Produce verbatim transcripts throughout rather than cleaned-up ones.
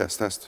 Test, test.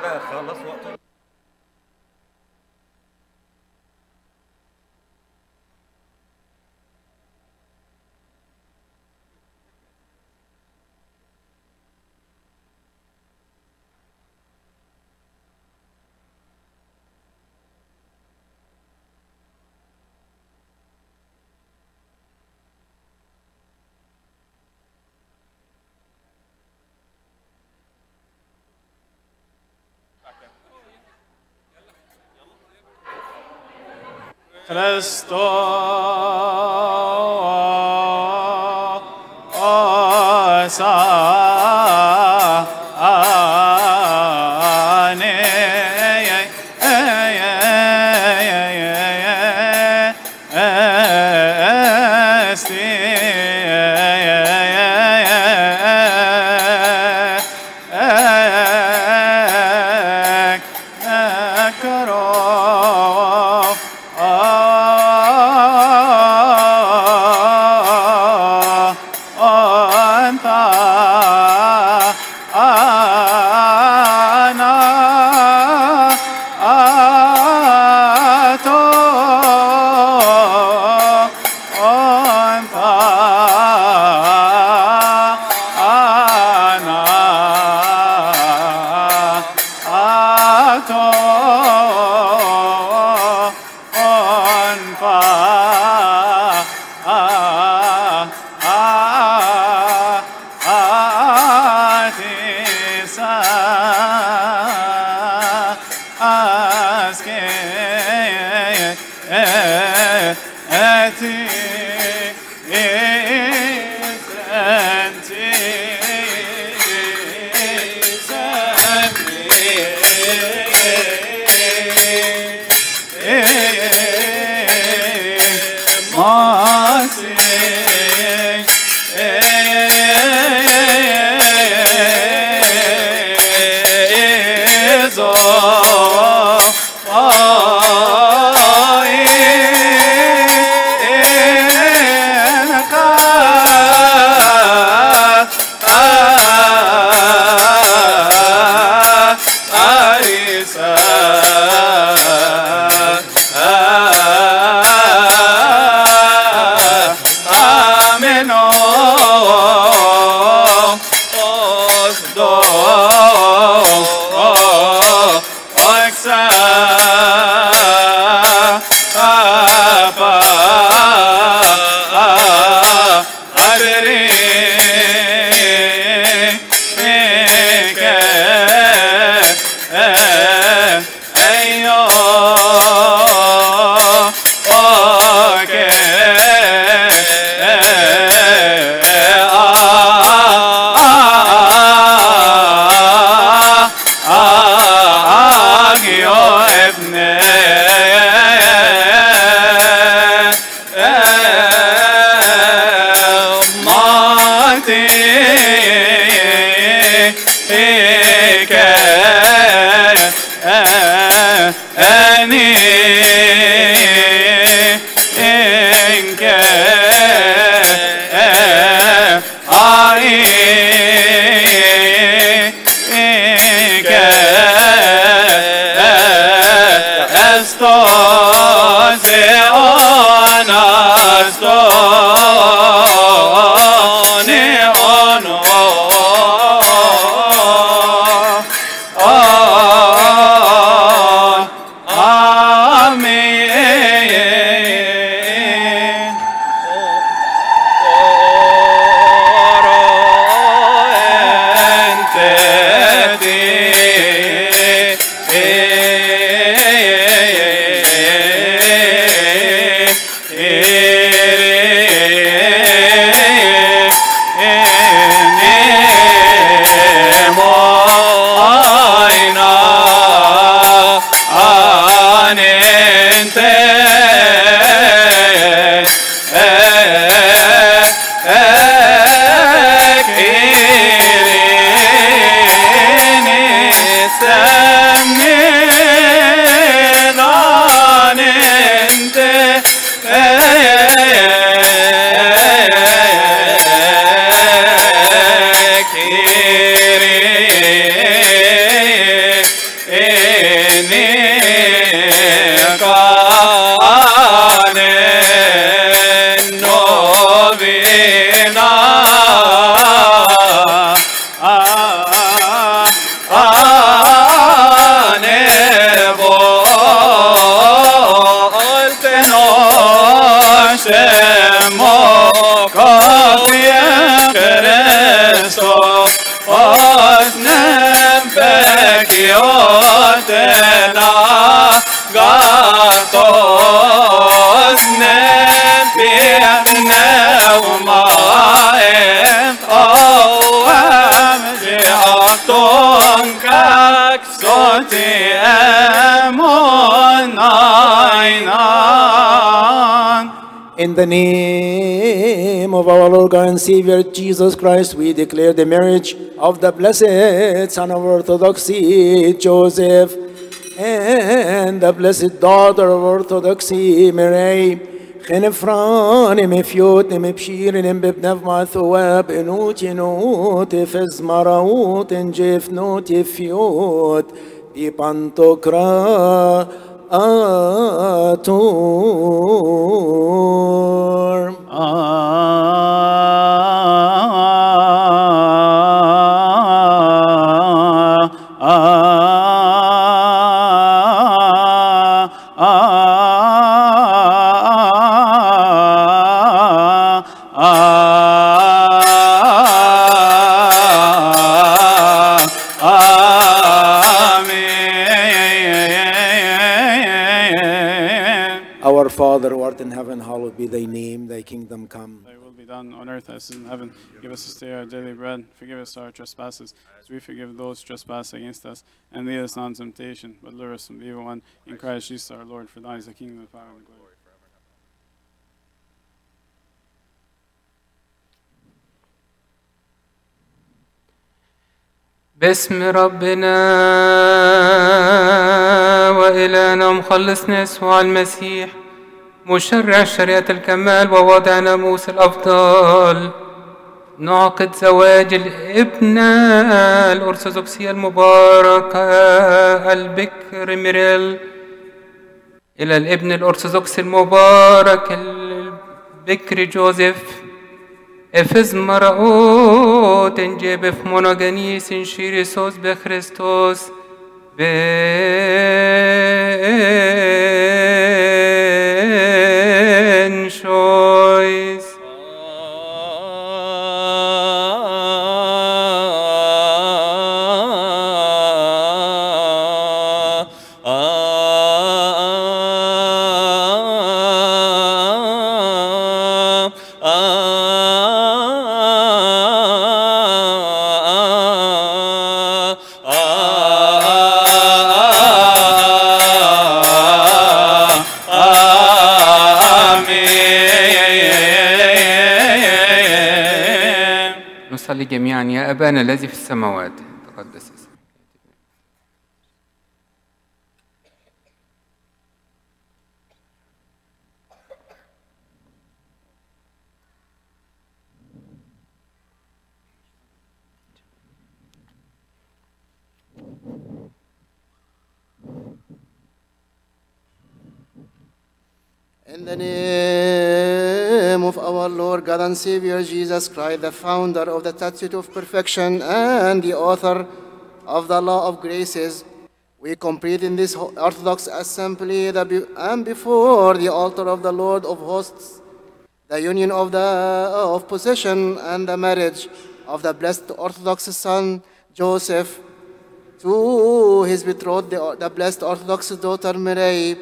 كده خلص وقته. Χριστός stonkak soti emonainan. In the name of our Lord God and Savior Jesus Christ, we declare the marriage of the blessed Son of Orthodoxy, Joseph, and the blessed daughter of Orthodoxy, Mary. خنفران مفيوت مبشير ببنف معثواب انوت نوت فز مراوت جيف نوت فيوت ببانتوكرا آتور Our Father who art in heaven, hallowed be thy name, thy kingdom come. Thy will be done on earth as in heaven. Give us this day our daily bread. Forgive us our trespasses, as we forgive those who trespass against us. And lead us not into temptation, but deliver us from the evil one. In Christ Jesus our Lord, for thine is the kingdom, the power, and the glory. باسم ربنا وإلهنا ومخلصنا يسوع المسيح مشرع شريعة الكمال ووضع ناموس الأفضل، نعقد زواج الابنة الأرثوذكسية المباركة البكر ميريل إلى الابن الأرثوذكسي المبارك البكر جوزيف. افز مرأوت انجيب في مونوغانيس انشيريسوس بخريستوس بن شويس. نصلي جميعا. يا أبانا الذي في السماوات تقدس اسمك. In the name of our Lord God and Savior Jesus Christ, the founder of the Statute of Perfection and the author of the law of graces, we complete in this Orthodox assembly the be and before the altar of the Lord of hosts the union of the of possession and the marriage of the blessed Orthodox son Joseph to his betrothed, the, the blessed Orthodox daughter Mary.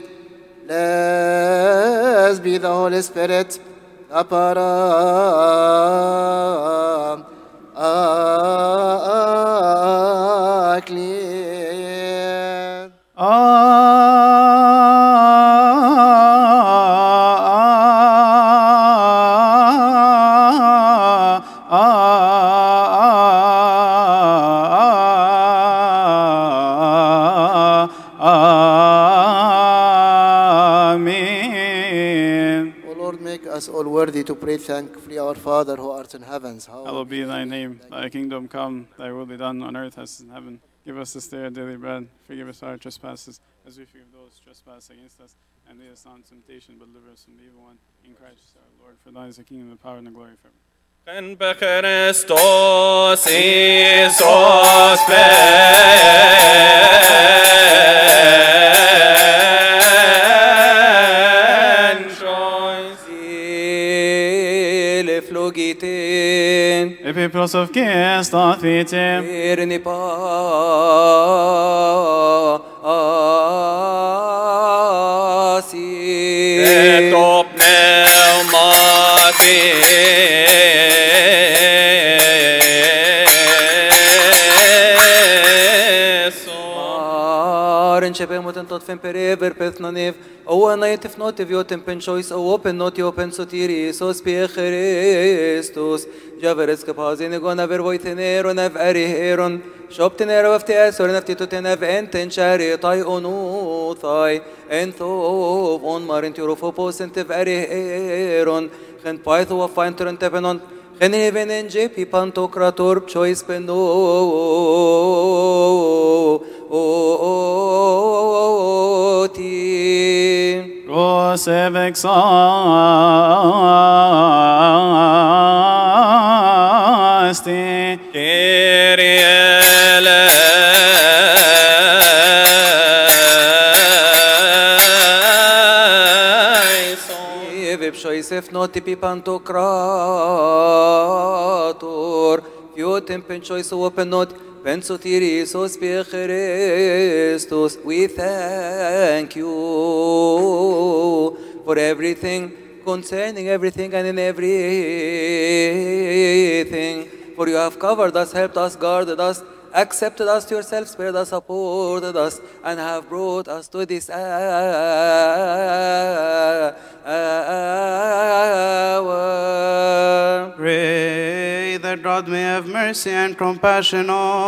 Blessed be the Holy Spirit, the para clear. All worthy to pray thankfully, our Father who art in heavens. Hallowed be thy name. Thy kingdom come. Thy will be done on earth as in heaven. Give us this day our daily bread. Forgive us our trespasses, as we forgive those who trespass against us. And lead us not into temptation, but deliver us from the evil one. In Christ our Lord, for thine is the kingdom, the power, and the glory forever. En Christos Iisus Epipros of Christ, Athvitim, Irni pasi, Etop pneumati. en chepemot en tot fen perever peth nanev, o anait if not if yotem pen choice, o open not open sotiri, so spie Christus, javeres kapazin gona vervoiteneron av ariheron, shoptenero of the asor and of tituten of enten charitai onu thai, and tho on marint eurofopos and of ariheron, and pytho of fine turn tepenon. En even en jepi pantokrator choice peno o ti Rosevexasti Kyrie If not tipi pantokrator, fiotem penchois open not pensotiri sos pe Christus. We thank you for everything, concerning everything and in everything. For you have covered us, helped us, guarded us, accepted us to yourself, spared us, supported us, and have brought us to this hour. Pray that God may have mercy and compassion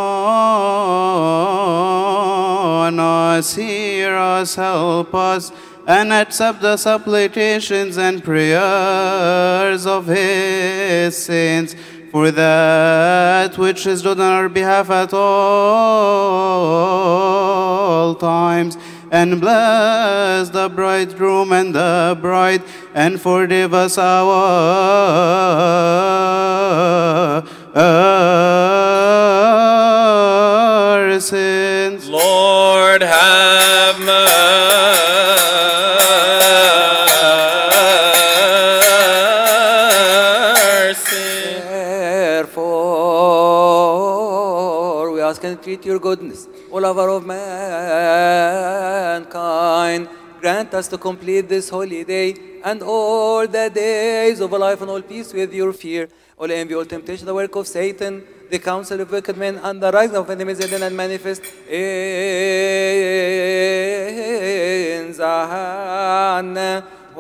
on us, hear us, help us, and accept the supplications and prayers of His saints, for that which is done on our behalf at all times, and bless the bridegroom and the bride, and forgive us our, our sins. Lord, have mercy. Therefore, we ask and entreat your goodness, O lover of mankind, grant us to complete this holy day and all the days of life and all peace with your fear. All envy, all temptation, the work of Satan, the counsel of wicked men, and the rise of enemies hidden and manifest in Zahana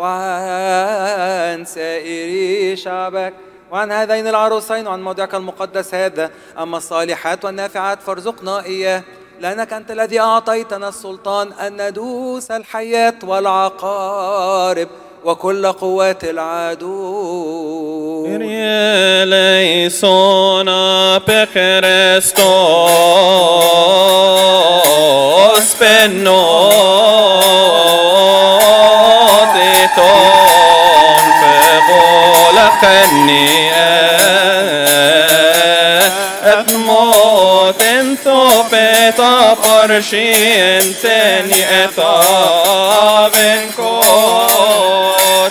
وعن سائر شعبك وعن هذين العروسين وعن موضعك المقدس هذا. أما الصالحات والنافعات فارزقنا إياه، لأنك أنت الذي أعطيتنا السلطان أن ندوس الحياة والعقارب وكل قوات العدو. eleison per Christos pennotiton فبولخني أتموت انتو بيتا قرشي انتني أتابن كوت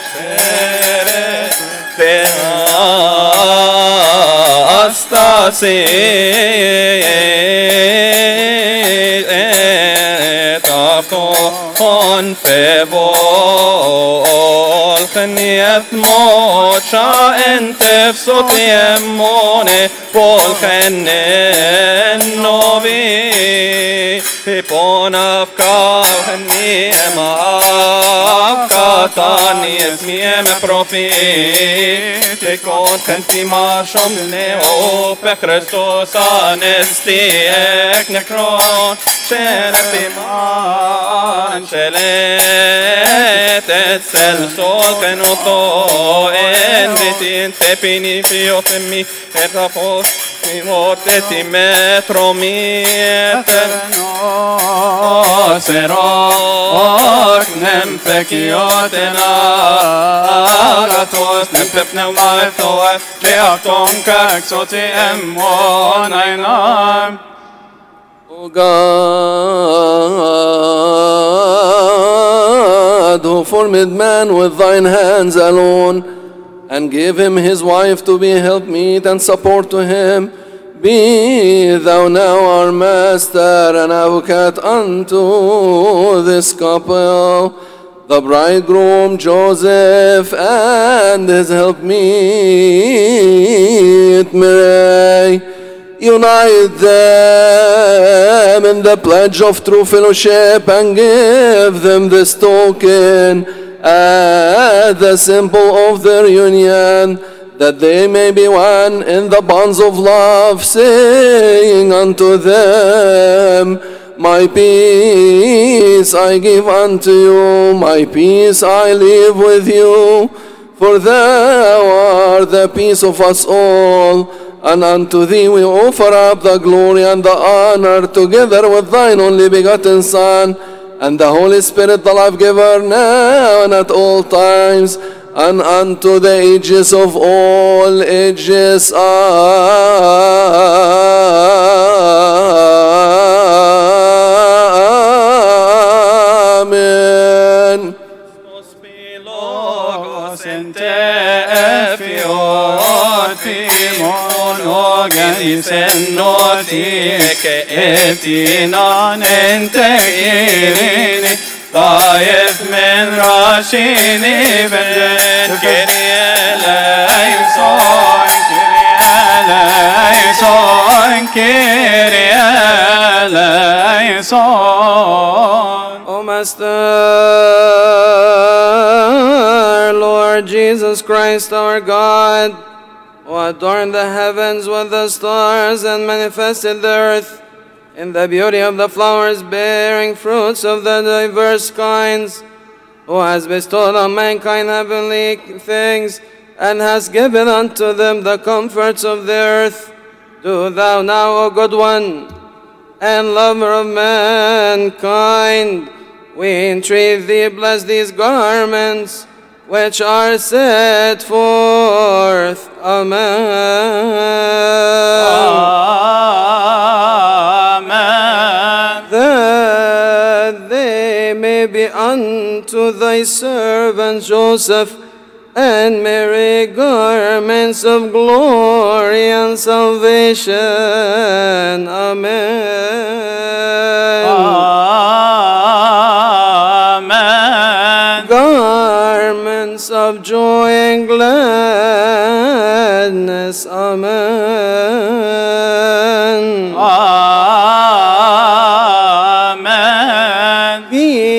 أستاسي تفون في بول خنيت موشا انت في صوت يموني بول خنين نوبي في بون أفكار خنيم أفكاتاني اسميم بروفي تكون خنتي ما شمني او بكريستوس أنستيك نكرون شرفي مان شلت السلسول كنوتو ان بتين تبيني في يوتمي الرفوس في موتتي مترومي سراك نمفك يوتنا أغاثوس نمففنا ومعثوة لأعطون كاكسوتي أمون أينام. O God, who formed man with thine hands alone, and gave him his wife to be helpmeet and support to him, be thou now our master and advocate unto this couple, the bridegroom Joseph and his helpmeet Mary. unite them in the pledge of true fellowship, and give them this token as the symbol of their union, that they may be one in the bonds of love, saying unto them, my peace I give unto you, my peace I leave with you, for thou art the peace of us all, and unto thee we offer up the glory and the honor, together with thine only begotten Son, and the Holy Spirit, the life-giver, now and at all times, and unto the ages of all ages. Amen. طايف من راشيني بلد كريا ليسون كريا ليسون كريا ليسون. O Master, Lord Jesus Christ, our God, who adorned the heavens with the stars and manifested the earth in the beauty of the flowers bearing fruits of the diverse kinds, who has bestowed on mankind heavenly things, and has given unto them the comforts of the earth, do thou now, O good one, and lover of mankind, we entreat thee, bless these garments which are set forth. Amen. Be unto thy servant Joseph and Mary garments of glory and salvation. Amen. Amen. Garments of joy and gladness. Amen. Amen.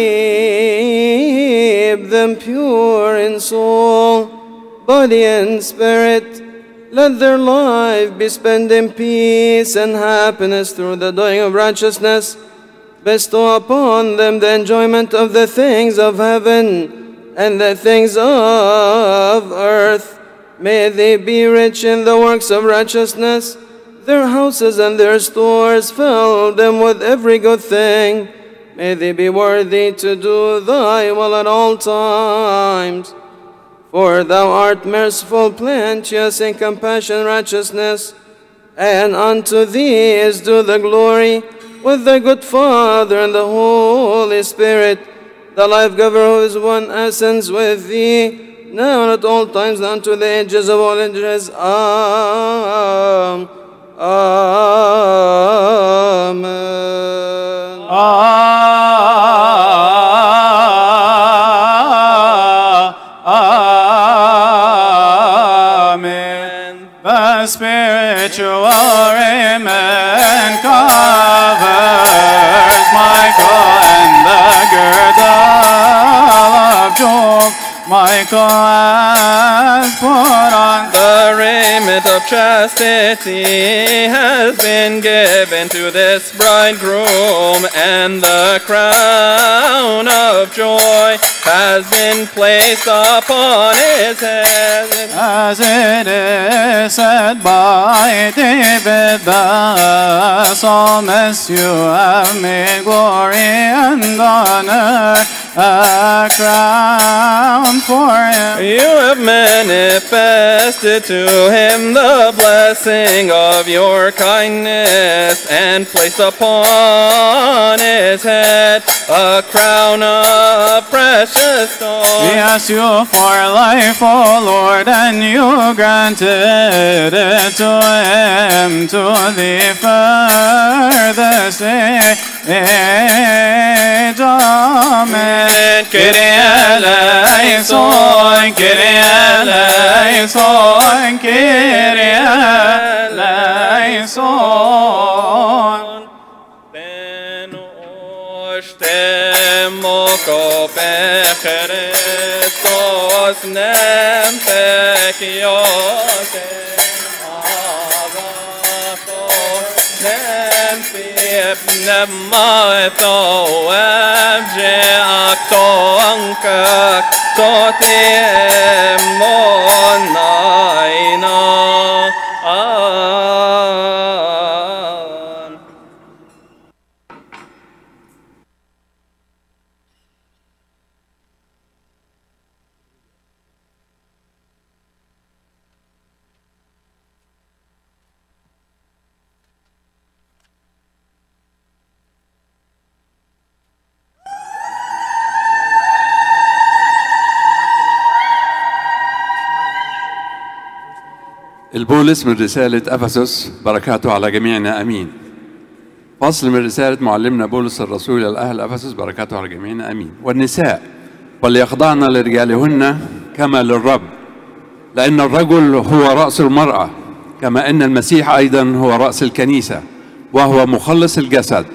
Keep them pure in soul, body, and spirit. Let their life be spent in peace and happiness through the doing of righteousness. Bestow upon them the enjoyment of the things of heaven and the things of earth. May they be rich in the works of righteousness. Their houses and their stores, fill them with every good thing. May they be worthy to do thy will at all times. For thou art merciful, plenteous in compassion and righteousness, and unto thee is due the glory with the good Father and the Holy Spirit, the life-giver who is one essence with thee, now and at all times, and unto the ages of all ages. Amen. Amen. The spiritual raiment covers Michael, and the girdle of Job Michael has put on. The raiment of chastity has been given to this bridegroom, and the crown of joy has been placed upon his head. As it is said by David the psalmist, you have made glory and honor a crown for him. You have manifested to him the blessing of your kindness, and placed upon his head a crown of precious stones. We ask you for life, O Lord, and you granted it to him to the furthest age. Amen. Kyrie eleison, Kyrie eleison, Kyrie eleison. eleison. Temoko Christos nem pekiote avato nem fiep nem maito evje akto ankak toti emonaina البولس من رسالة أفسس بركاته على جميعنا أمين. فصل من رسالة معلمنا بولس الرسول إلى أهل أفسس بركاته على جميعنا أمين. والنساء وليخضعن لرجالهن كما للرب، لأن الرجل هو رأس المرأة، كما أن المسيح أيضا هو رأس الكنيسة وهو مخلص الجسد.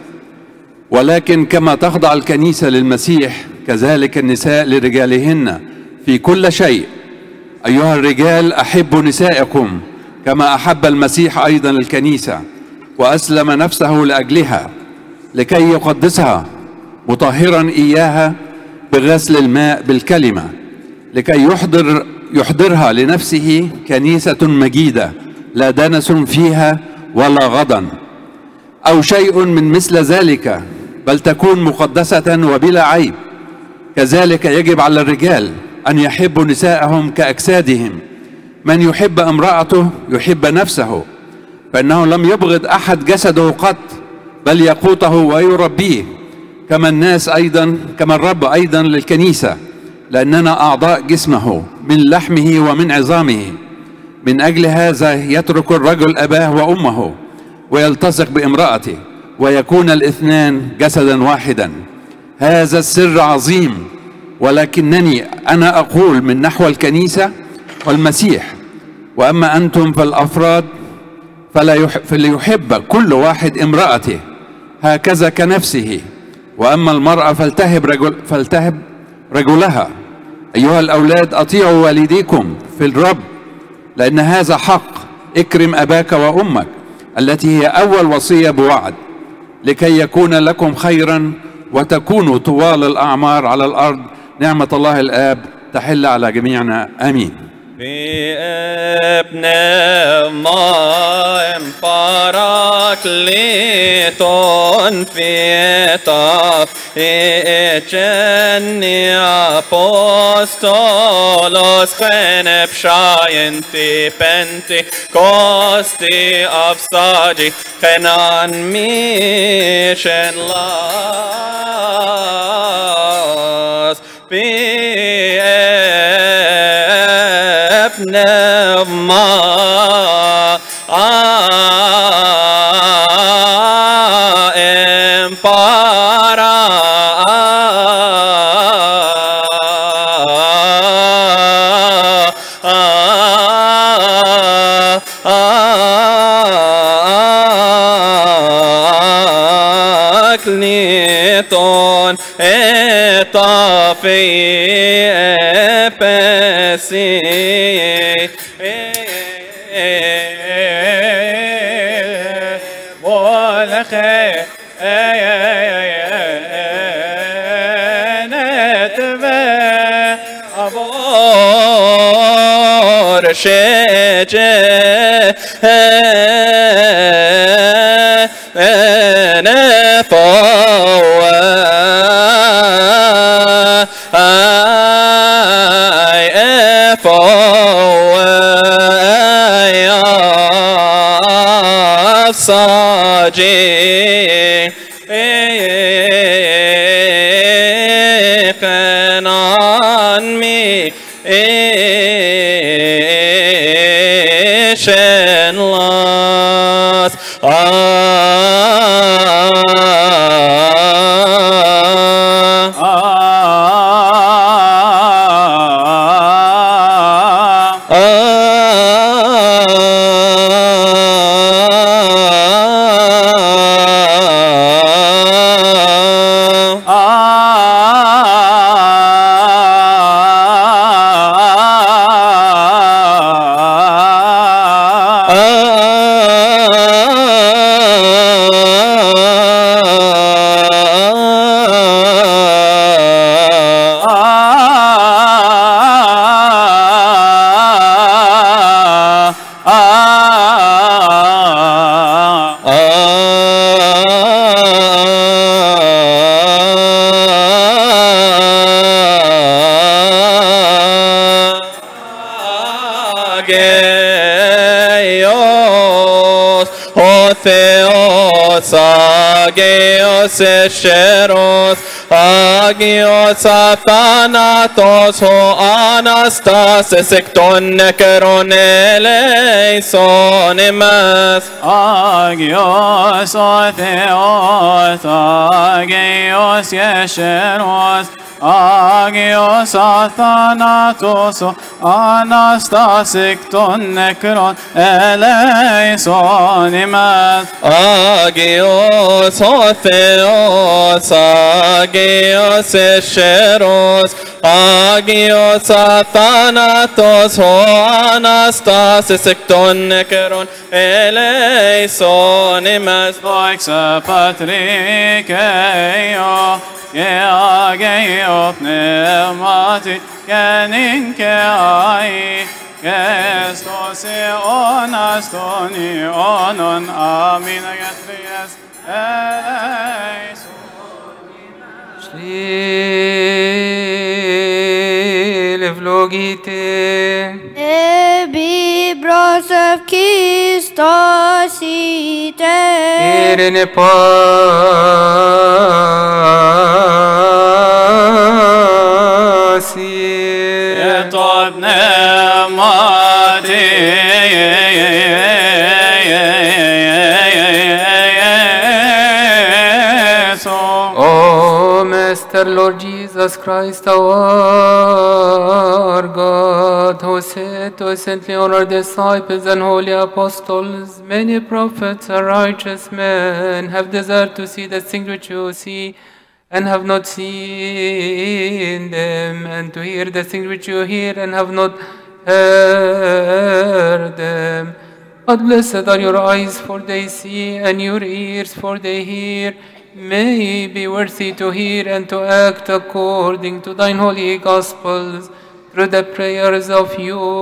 ولكن كما تخضع الكنيسة للمسيح كذلك النساء لرجالهن في كل شيء. أيها الرجال أحبوا نسائكم كما أحب المسيح أيضا الكنيسة وأسلم نفسه لأجلها لكي يقدسها مطهرا إياها بغسل الماء بالكلمة، لكي يحضر يحضرها لنفسه كنيسة مجيدة لا دنس فيها ولا غضن أو شيء من مثل ذلك، بل تكون مقدسة وبلا عيب. كذلك يجب على الرجال أن يحبوا نساءهم كأجسادهم. من يحب امرأته يحب نفسه، فإنه لم يبغض أحد جسده قط، بل يقوته ويربيه، كما الناس أيضا كما الرب أيضا للكنيسة، لأننا أعضاء جسمه من لحمه ومن عظامه. من أجل هذا يترك الرجل أباه وأمه ويلتصق بامرأته ويكون الاثنان جسدا واحدا. هذا السر عظيم، ولكنني أنا أقول من نحو الكنيسة والمسيح. وأما أنتم فالأفراد فلا فليحب كل واحد امرأته هكذا كنفسه، وأما المرأة فلتهب رجل فلتهب رجلها. أيها الأولاد أطيعوا والديكم في الرب، لأن هذا حق. اكرم أباك وأمك التي هي أول وصية بوعد، لكي يكون لكم خيرا وتكونوا طوال الأعمار على الأرض. نعمة الله الآب تحل على جميعنا آمين. بابنemaim parakleton fietaf eceni apostolos chenep shayenti penti kosti avsadi chenan mishen las Pneuma empara Akliton etafi epesi volche netve avor sheje Saji Ekenan mi Eshen las Theos, Agios Escheros, Agios Athanatos, Ho Anastasis, Ekton Nekeron eleison emas. Agios Theos, Agios Escheros, Agios Athanatos, Anastasis, Ekton Nekeron eleison emas. Agios Theos, Agios Escheros, Agios Athanatos, Ho Anastasis, Ekton Nekeron eleison emas. Doixa Patrikeio, Geageo Pneumati, Geninke Ai, Gestos Eonastoni Onon, Amin Agatries eleison. Shli levlogite. Ebi bros of Kistosite. Irene pasi. Etod nemati. Oh, Master Lord Jesus Christ, our God, who said to saintly honor disciples and holy apostles, many prophets and righteous men have desired to see the things which you see, and have not seen them, and to hear the things which you hear, and have not heard them. But blessed are your eyes, for they see, and your ears, for they hear. May ye be worthy to hear and to act according to thine holy gospels, through the prayers of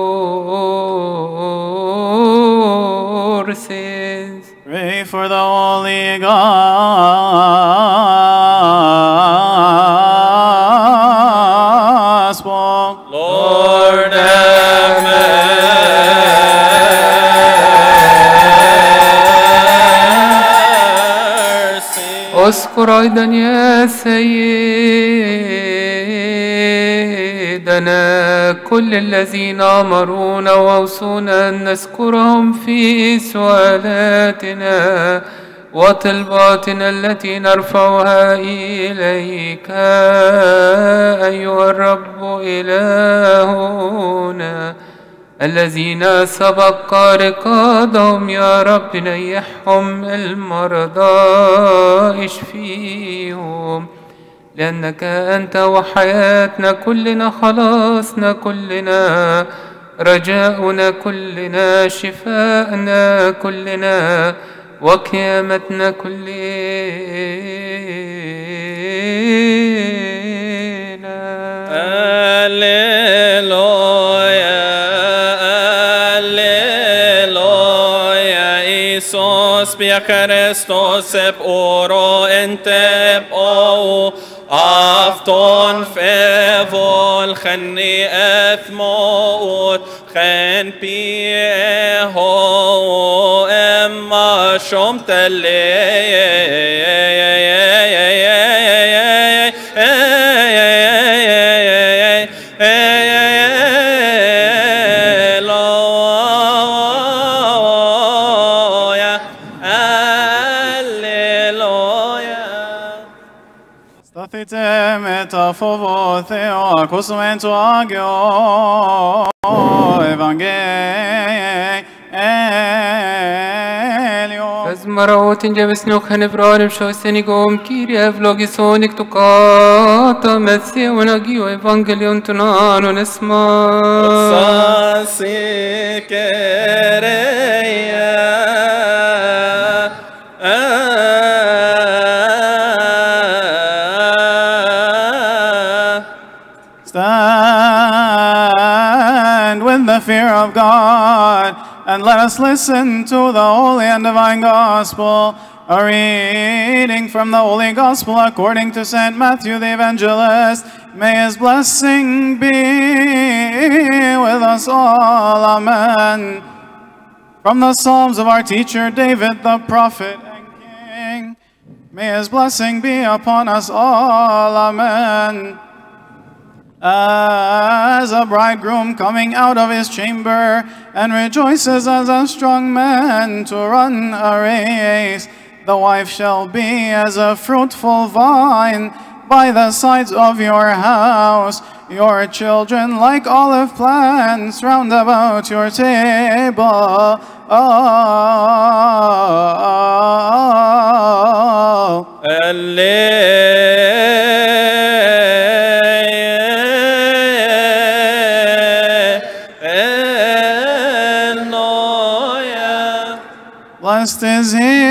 your saints. Pray for the Holy Gospel. Lord, have mercy. اذكر أيضا يا سيدنا كل الذين أمرونا وأوصونا أن نذكرهم في سؤالاتنا وطلباتنا التي نرفعها إليك أيها الرب إلهنا، الذين سبق رقادهم يا رب نيحهم، المرضى اشفيهم، لأنك أنت وحياتنا كلنا، خلاصنا كلنا، رجاؤنا كلنا، شفاءنا كلنا، وقيامتنا كلنا. Alleluia, Alleluia, Iisus pia Christos ep oro entep o afton fevol خني اثموت خن بيه اما شمت Statite metafobo theo acusumento agio evangelium. Ezmaraot injevesnok hanevrarim shosenigom Kyrie vlogisonik tukata metsion agio evangelion tunano nesma. Sasi kereia. Stand with the fear of God, and let us listen to the holy and divine gospel. A reading from the Holy Gospel according to Saint Matthew the Evangelist. May his blessing be with us all. Amen. From the Psalms of our teacher David, the prophet and king. May his blessing be upon us all. Amen. As a bridegroom coming out of his chamber and rejoices as a strong man to run a race, the wife shall be as a fruitful vine by the sides of your house, your children like olive plants round about your table. Oh, blessed is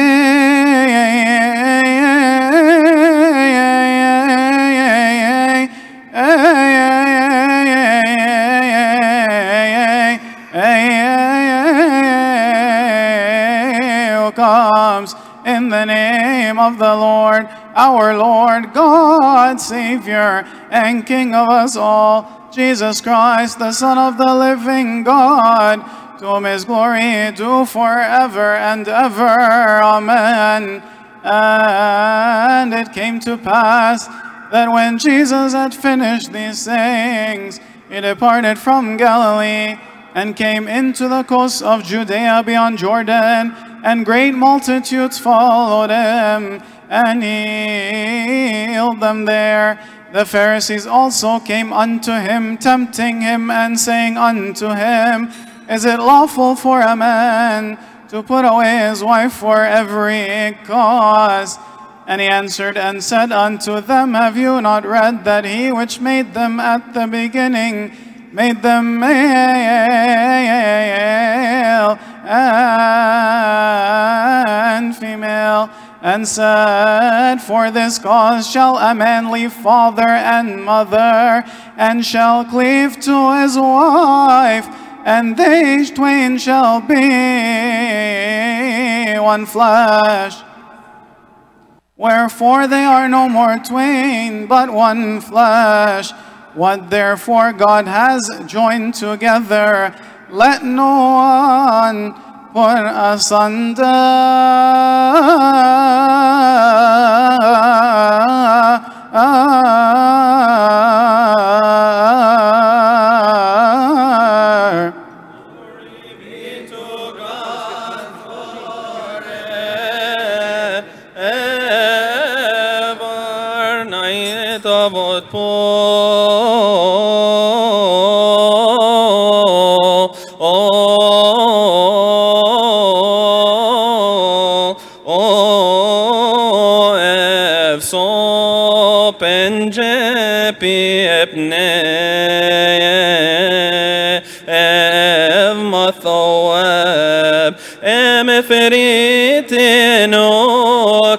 he who comes in the name of the Lord, our Lord, God, Savior, and King of us all, Jesus Christ, the Son of the living God, to whom is glory due forever and ever. Amen. And it came to pass that when Jesus had finished these things, he departed from Galilee and came into the coast of Judea beyond Jordan, and great multitudes followed him, and he healed them there. The Pharisees also came unto him, tempting him, and saying unto him, Is it lawful for a man to put away his wife for every cause? And he answered and said unto them, Have you not read that he which made them at the beginning made them male and female, and said, For this cause shall a man leave father and mother, and shall cleave to his wife, and they twain shall be one flesh. Wherefore they are no more twain, but one flesh. What therefore God has joined together, let no one put asunder. فريتنو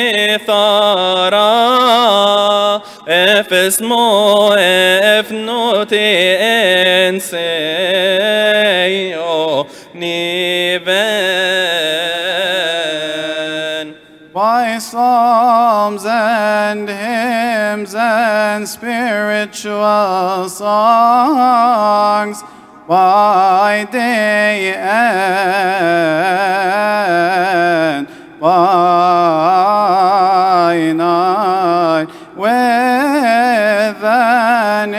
كثارا افسمو افنوتي انسيو نيبان. By psalms and hymns and spiritual songs, by day and by night, with an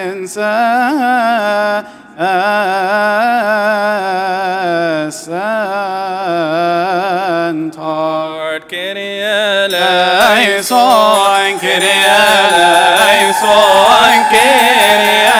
incessant heart. Kyrie eleison, Kyrie eleison, Kyrie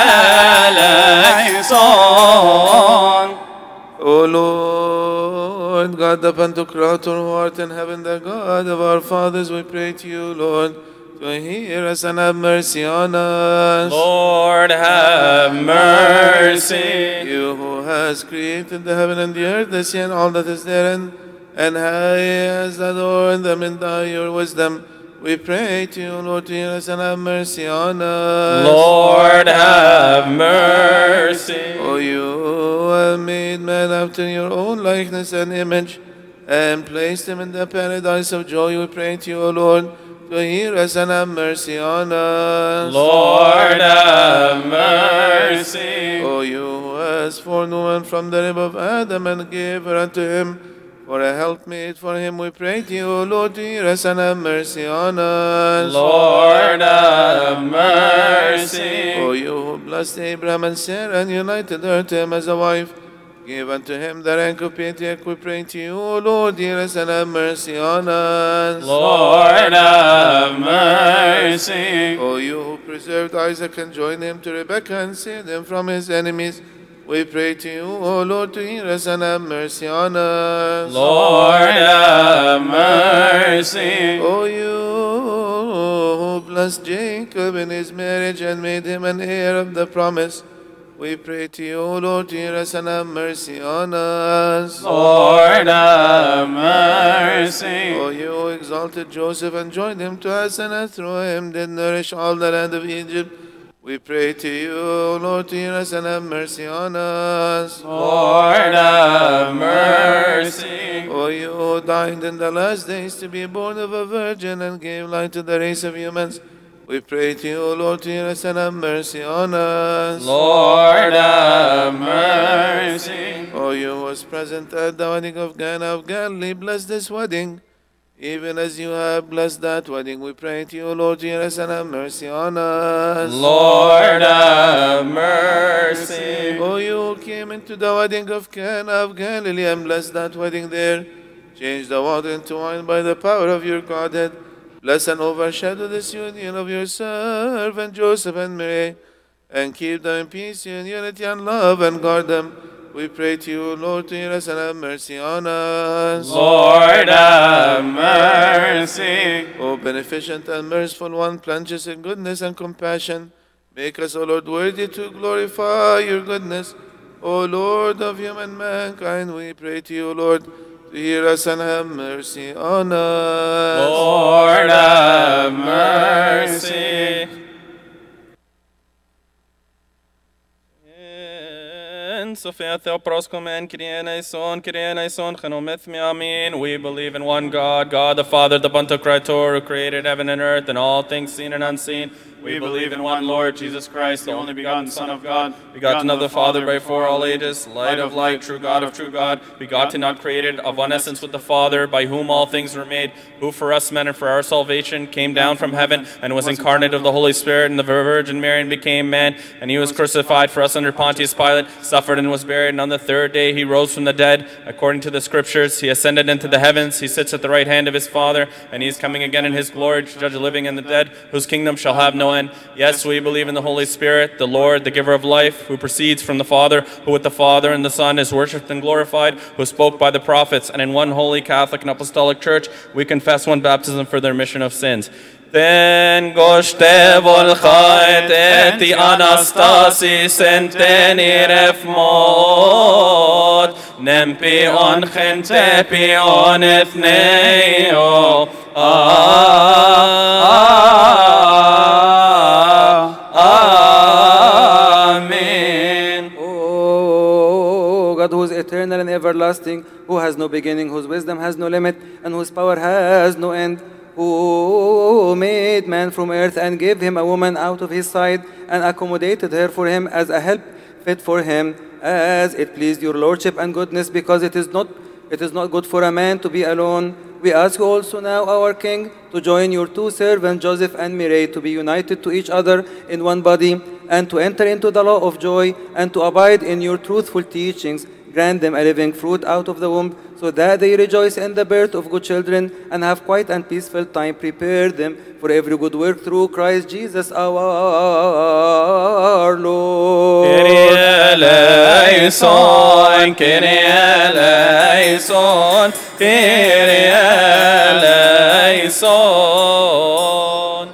eleison. O Lord, God the Pantocrator, who art in heaven, the God of our fathers, we pray to you, Lord, to hear us and have mercy on us. Lord, have mercy. You who has created the heaven and the earth, the sea and all that is therein, and has adorned them in thy your wisdom, we pray to you, Lord, to hear us and have mercy on us. Lord, have mercy. O you who have made man after your own likeness and image, and placed him in the paradise of joy, we pray to you, O Lord, to hear us and have mercy on us. Lord, have mercy. O you who has formed woman from the rib of Adam and gave her unto him for a helpmate. For him we pray to you, O Lord, to hear us and have mercy on us. Lord, have mercy. O you who blessed Abraham and Sarah and united her to him as a wife, give unto him the rank of patriarch, we pray to you, O Lord, hear us and have mercy on us. Lord, have mercy. O you who preserved Isaac and joined him to Rebekah and saved him from his enemies, we pray to you, O Lord, to hear us and have mercy on us. Lord, have mercy. O you who blessed Jacob in his marriage and made him an heir of the promise, we pray to you, O Lord, to hear us and have mercy on us. Lord, have mercy. O you who exalted Joseph and joined him to us and through him did nourish all the land of Egypt, we pray to you, O Lord, to hear us and have mercy on us. Lord, have mercy. O you who died in the last days to be born of a virgin and gave light to the race of humans, we pray to you, O Lord, to hear us and have mercy on us. Lord, have mercy. O you who was present at the wedding of Cana of Galilee, bless this wedding. Even as you have blessed that wedding, we pray to you, O Lord, to hear us and have mercy on us. Lord, have mercy. O you who came into the wedding of Cana of Galilee and blessed that wedding there, change the water into wine by the power of your Godhead. Bless and overshadow this union of your servant Joseph and Mary, and keep them in peace, in unity and love, and guard them. We pray to you, Lord, to hear us and have mercy on us. Lord, have mercy. O beneficent and merciful one, plunge us in goodness and compassion. Make us, O Lord, worthy to glorify your goodness. O Lord of human mankind, we pray to you, Lord, to hear us and have mercy on us. Lord, have mercy. Sophia Theoproskomen, Kyrie eleison, Kyrie eleison, Chenomith me, Amen. We believe in one God, God the Father, the Pantocrator, who created heaven and earth and all things seen and unseen. We believe in one Lord, Jesus Christ, the only begotten Son of God, begotten of the Father before all ages, light of light, true God of true God, begotten, not created, of one essence with the Father, by whom all things were made, who for us men and for our salvation came down from heaven and was incarnate of the Holy Spirit and the Virgin Mary and became man, and he was crucified for us under Pontius Pilate, suffered and was buried, and on the third day he rose from the dead. According to the Scriptures, he ascended into the heavens, he sits at the right hand of his Father, and he is coming again in his glory to judge the living and the dead, whose kingdom shall have no end. Yes, we believe in the Holy Spirit, the Lord, the giver of life, who proceeds from the Father, who with the Father and the Son is worshipped and glorified, who spoke by the prophets, and in one holy Catholic and Apostolic Church we confess one baptism for the remission of sins. Ten goshte volchait eti Anastasis enteni refmod nem pion chente pion ethneo Amen. O God, who is eternal and everlasting, who has no beginning, whose wisdom has no limit, and whose power has no end, who made man from earth and gave him a woman out of his side and accommodated her for him as a help fit for him, as it pleased your lordship and goodness, because it is not it is not good for a man to be alone. We ask you also now, our King, to join your two servants, Joseph and Mary, to be united to each other in one body, and to enter into the law of joy, and to abide in your truthful teachings. Grant them a living fruit out of the womb, so that they rejoice in the birth of good children, and have quiet and peaceful time. Prepare them for every good work through Christ Jesus our Lord. Kyrie eleison, Kyrie eleison, Kyrie eleison.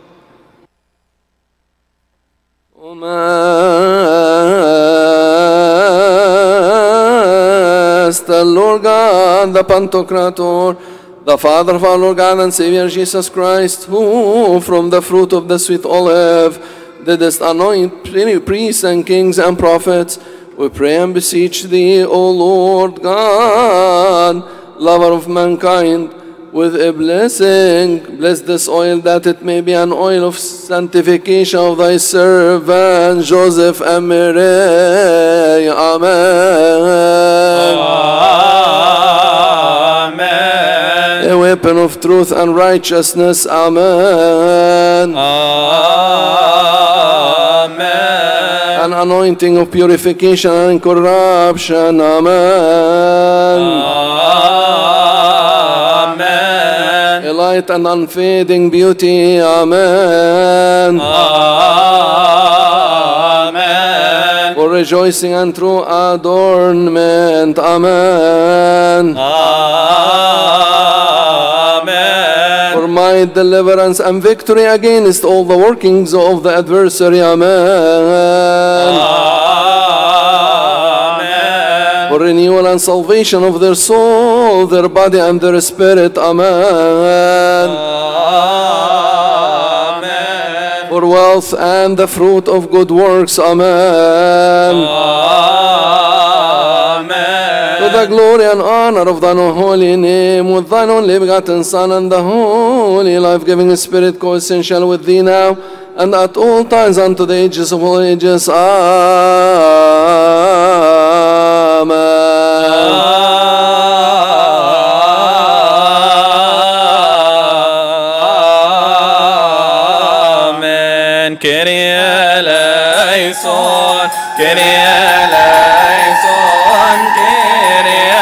The Lord God, the Pantocrator, the Father of our Lord God and Savior Jesus Christ, who from the fruit of the sweet olive didst anoint priests and kings and prophets, we pray and beseech thee, O Lord God, lover of mankind, with a blessing. Bless this oil that it may be an oil of sanctification of thy servant Joseph Amire. Amen. Amen. A weapon of truth and righteousness. Amen. Amen. An anointing of purification and corruption. Amen. Amen. A light and unfading beauty. Amen. Amen. For rejoicing and true adornment. Amen. Amen. For my deliverance and victory against all the workings of the adversary. Amen. Amen. For renewal and salvation of their soul, their body and their spirit. Amen. Amen. For wealth and the fruit of good works. Amen. Amen. To the glory and honor of thine holy name, with thine only begotten Son and the holy life-giving Spirit, co-essential with thee now and at all times unto the ages of all ages. Amen. Amen. Kyrie eleison, Kyrie eleison, Kyrie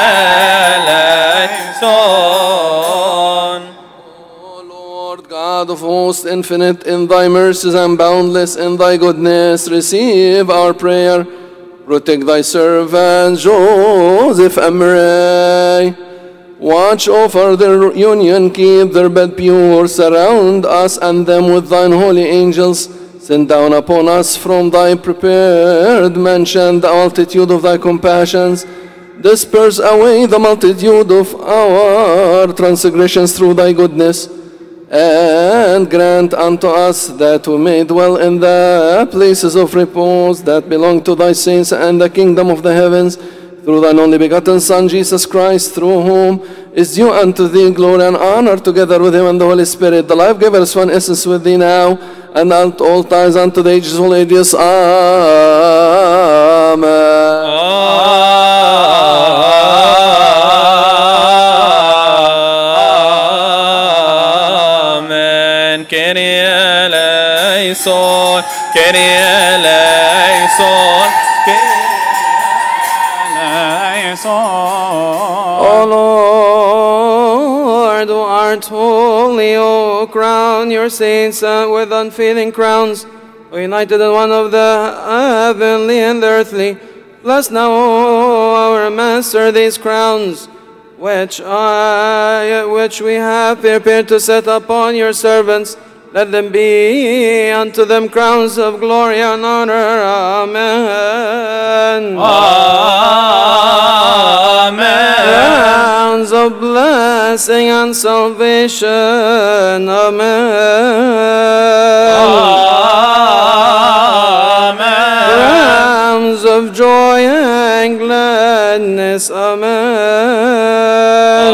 eleison. O Lord God of hosts, infinite in thy mercies and boundless in thy goodness, receive our prayer. Protect thy servant Joseph Amire. Watch over their union, keep their bed pure, surround us and them with thine holy angels. Send down upon us from thy prepared mansion the multitude of thy compassions. Disperse away the multitude of our transgressions through thy goodness, and grant unto us that we may dwell in the places of repose that belong to thy saints and the kingdom of the heavens, through thine only begotten Son, Jesus Christ, through whom is due unto thee glory and honor, together with him and the Holy Spirit, the life-giver is one essence with thee now, and at all times unto the ages of all ages. Amen. Amen. Kyrie eleison, Kyrie eleison, Kyrie O Lord, who art holy, O crown your saints uh, with unfailing crowns, O united in one of the heavenly and the earthly. Bless now, O our Master, these crowns, which, I, which we have prepared to set upon your servants. Let them be unto them crowns of glory and honor. Amen. Amen. Crowns of blessing and salvation. Amen. Amen. Crowns of joy and gladness. Amen.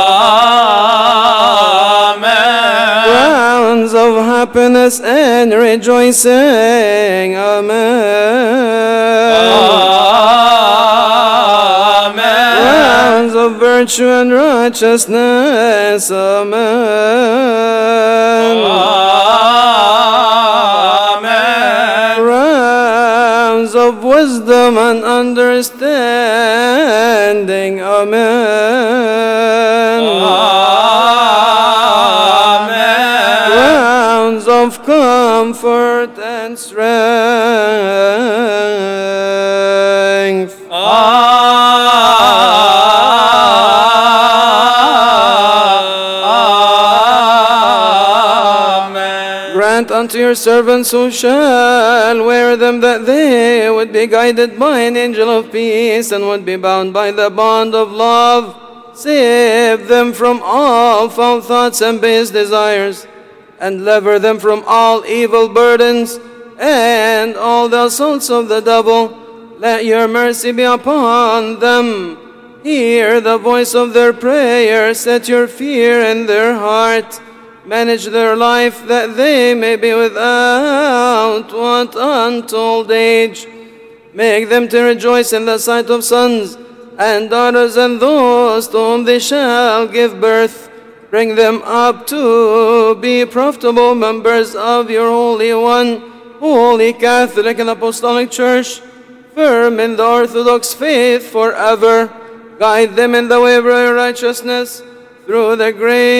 Amen. Crowns of happiness and rejoicing. Amen. Amen. Crowns of virtue and righteousness. Amen. Amen. Crowns of wisdom and understanding. Amen. Amen. Crowns of comfort and strength. Amen. Grant unto your servants who shall wear them that they would be guided by an angel of peace and would be bound by the bond of love. Save them from all foul thoughts and base desires, and deliver them from all evil burdens and all the assaults of the devil. Let your mercy be upon them, Hear the voice of their prayer, set your fear in their heart. Manage their life that they may be without want until age. Make them to rejoice in the sight of sons and daughters and those to whom they shall give birth. Bring them up to be profitable members of your Holy One, Holy Catholic and Apostolic Church, firm in the Orthodox faith forever. Guide them in the way of righteousness through the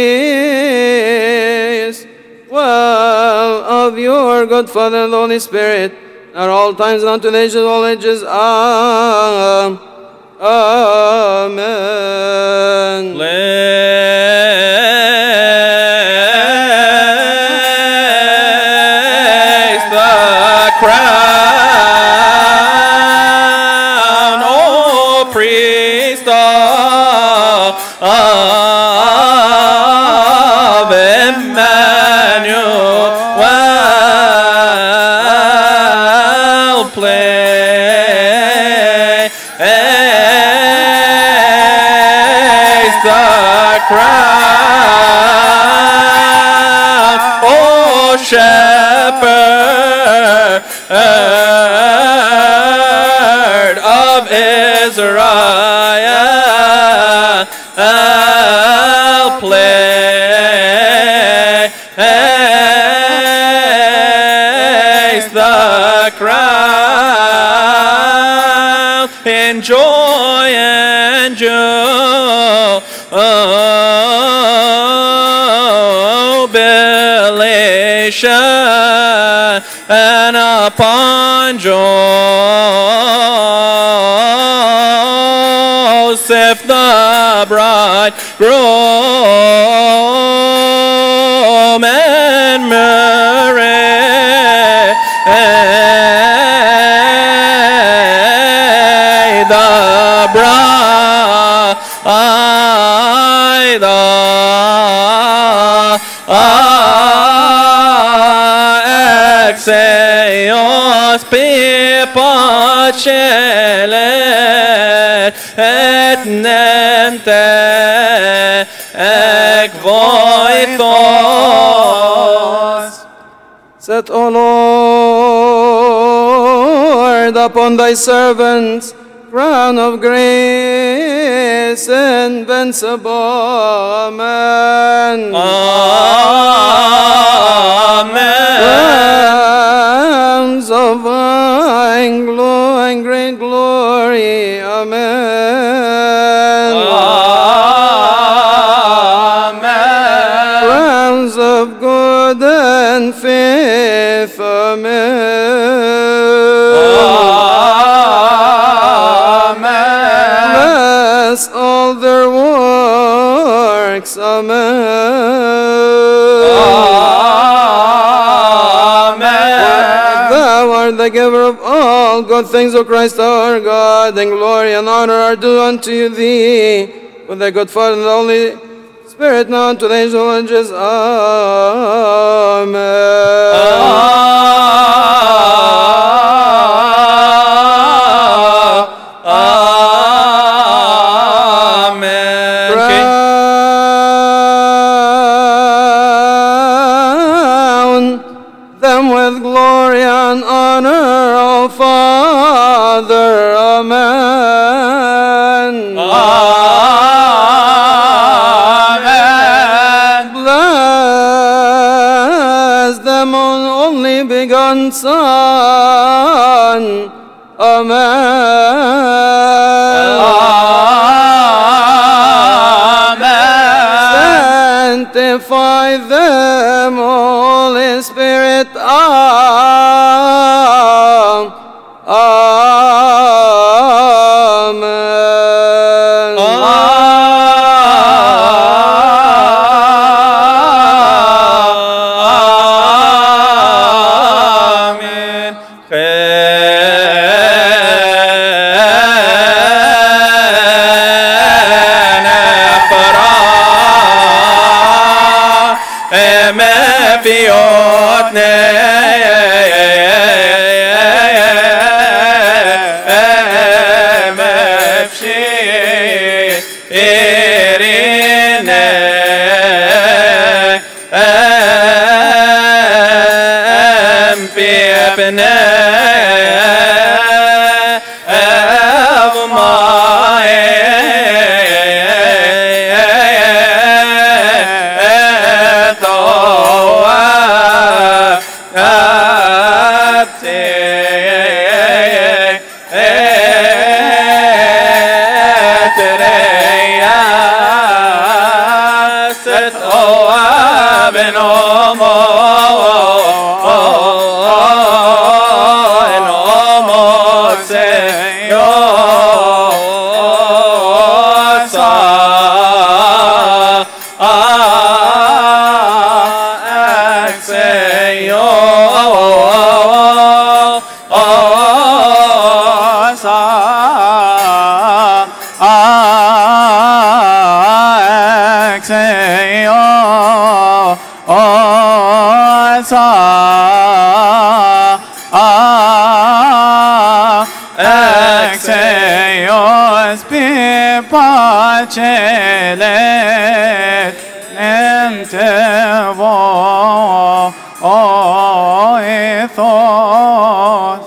grace, well, of your good Father and the Holy Spirit, at all times and unto the ages of all ages. Amen. Place the crown, O priest of Emmanuel. Place the crown, O shepherd of Israel. Place the crown in joy and jubilation, and upon Joseph the bridegroom, and Mary the bride, exeos pipacelet et nente ec voithos. Set, O Lord, upon thy servants crown of grace invincible. Amen. Amen. Crowns of thine glowing great glory. Amen. Amen. Crowns of good and faith. Amen. Bless all their works. Amen. Thou art the giver of all good things, O Christ our God, and glory and honor are due unto thee, with thy good Father and the Holy Spirit, now unto the age of ages. Amen. Crown them with glory and honor, O Father. Amen. Amen. Bless them on only begotten Son. Amen. Amen. Sanctify them, Holy Spirit. Amen. Amen. Emefshi Exeos pipacelet entevo oethos.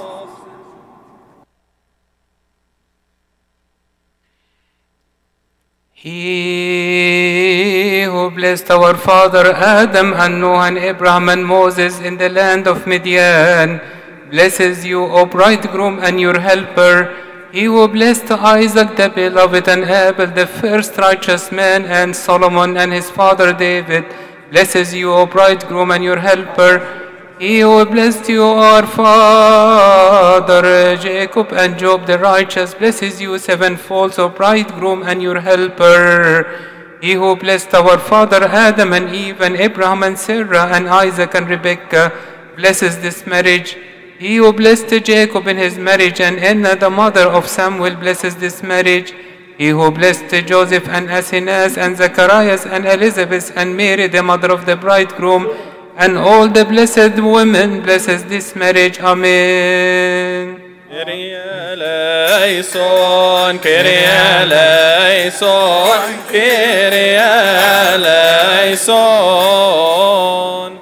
He who blessed our father Adam and Noah and Abraham and Moses in the land of Midian blesses you, O bridegroom, and your helper. He who blessed Isaac the beloved and Abel the first righteous man and Solomon and his father David blesses you, O bridegroom, and your helper. He who blessed you, our father Jacob and Job the righteous blesses you sevenfold, O bridegroom, and your helper. He who blessed our father Adam and Eve and Abraham and Sarah and Isaac and Rebekah blesses this marriage. He who blessed Jacob in his marriage and Anna the mother of Samuel blesses this marriage. He who blessed Joseph and Asenath and Zacharias and Elizabeth and Mary the mother of the bridegroom and all the blessed women blesses this marriage. Amen. Kyrie eleison, Kyrie eleison, Kyrie eleison.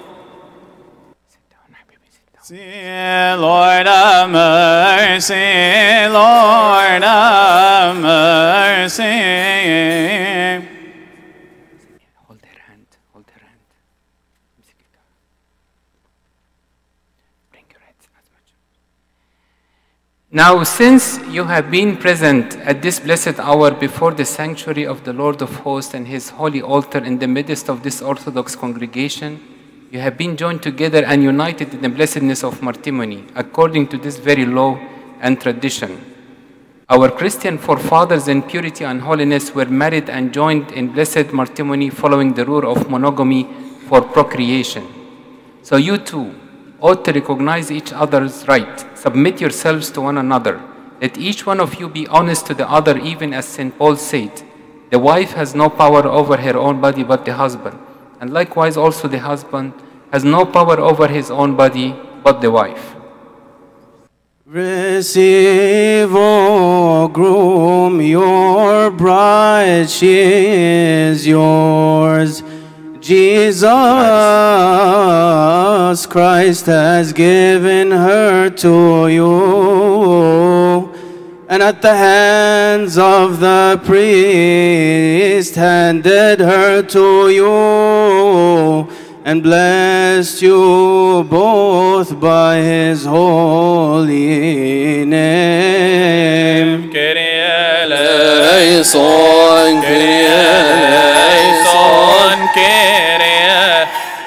Lord have mercy, Lord have mercy. Hold their hand, hold their hand. Bring your heads as much. Now, since you have been present at this blessed hour before the sanctuary of the Lord of hosts and his holy altar in the midst of this Orthodox congregation, you have been joined together and united in the blessedness of matrimony, according to this very law and tradition. Our Christian forefathers in purity and holiness were married and joined in blessed matrimony following the rule of monogamy for procreation. So you too ought to recognize each other's right. Submit yourselves to one another. Let each one of you be honest to the other, even as Saint Paul said, the wife has no power over her own body but the husband. And likewise also the husband has no power over his own body but the wife. Receive, O groom, your bride, she is yours. Jesus Christ has given her to you, and at the hands of the priest handed her to you, and blessed you both by his holy name. Kyrie eleison, Kyrie eleison, Kyrie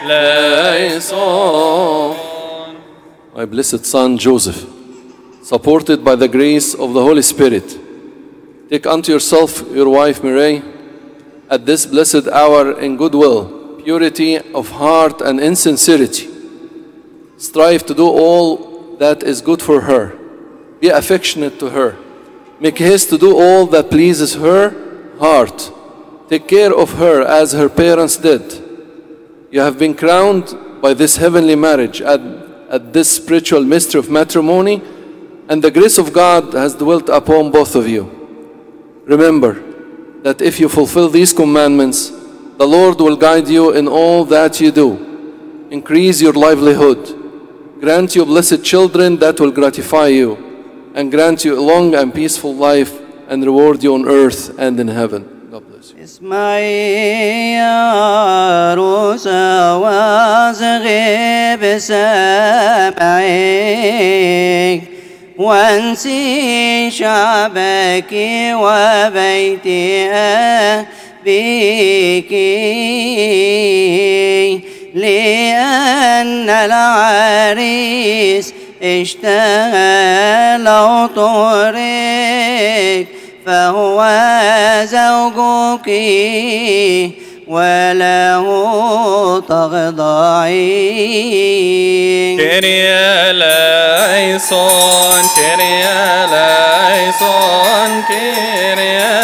eleison. My blessed son Joseph, supported by the grace of the Holy Spirit, take unto yourself your wife Mary at this blessed hour in goodwill, purity of heart and in sincerity. Strive to do all that is good for her. Be affectionate to her. Make haste to do all that pleases her heart. Take care of her as her parents did. You have been crowned by this heavenly marriage at, at this spiritual mystery of matrimony, and the grace of God has dwelt upon both of you. Remember that if you fulfill these commandments, the Lord will guide you in all that you do. Increase your livelihood. Grant you blessed children that will gratify you, and grant you a long and peaceful life, and reward you on earth and in heaven. God bless you. اسمعي يا عروسة واصغي بسمعك وانسي شعبك وبيتك بك لأن العريس اشتغل عطرك فهو زوجك وله تخضعين. كيريا ليسون كيريا ليسون كيريا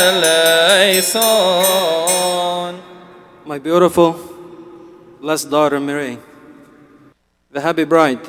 ليسون. My beautiful, blessed daughter Mary, the happy bride,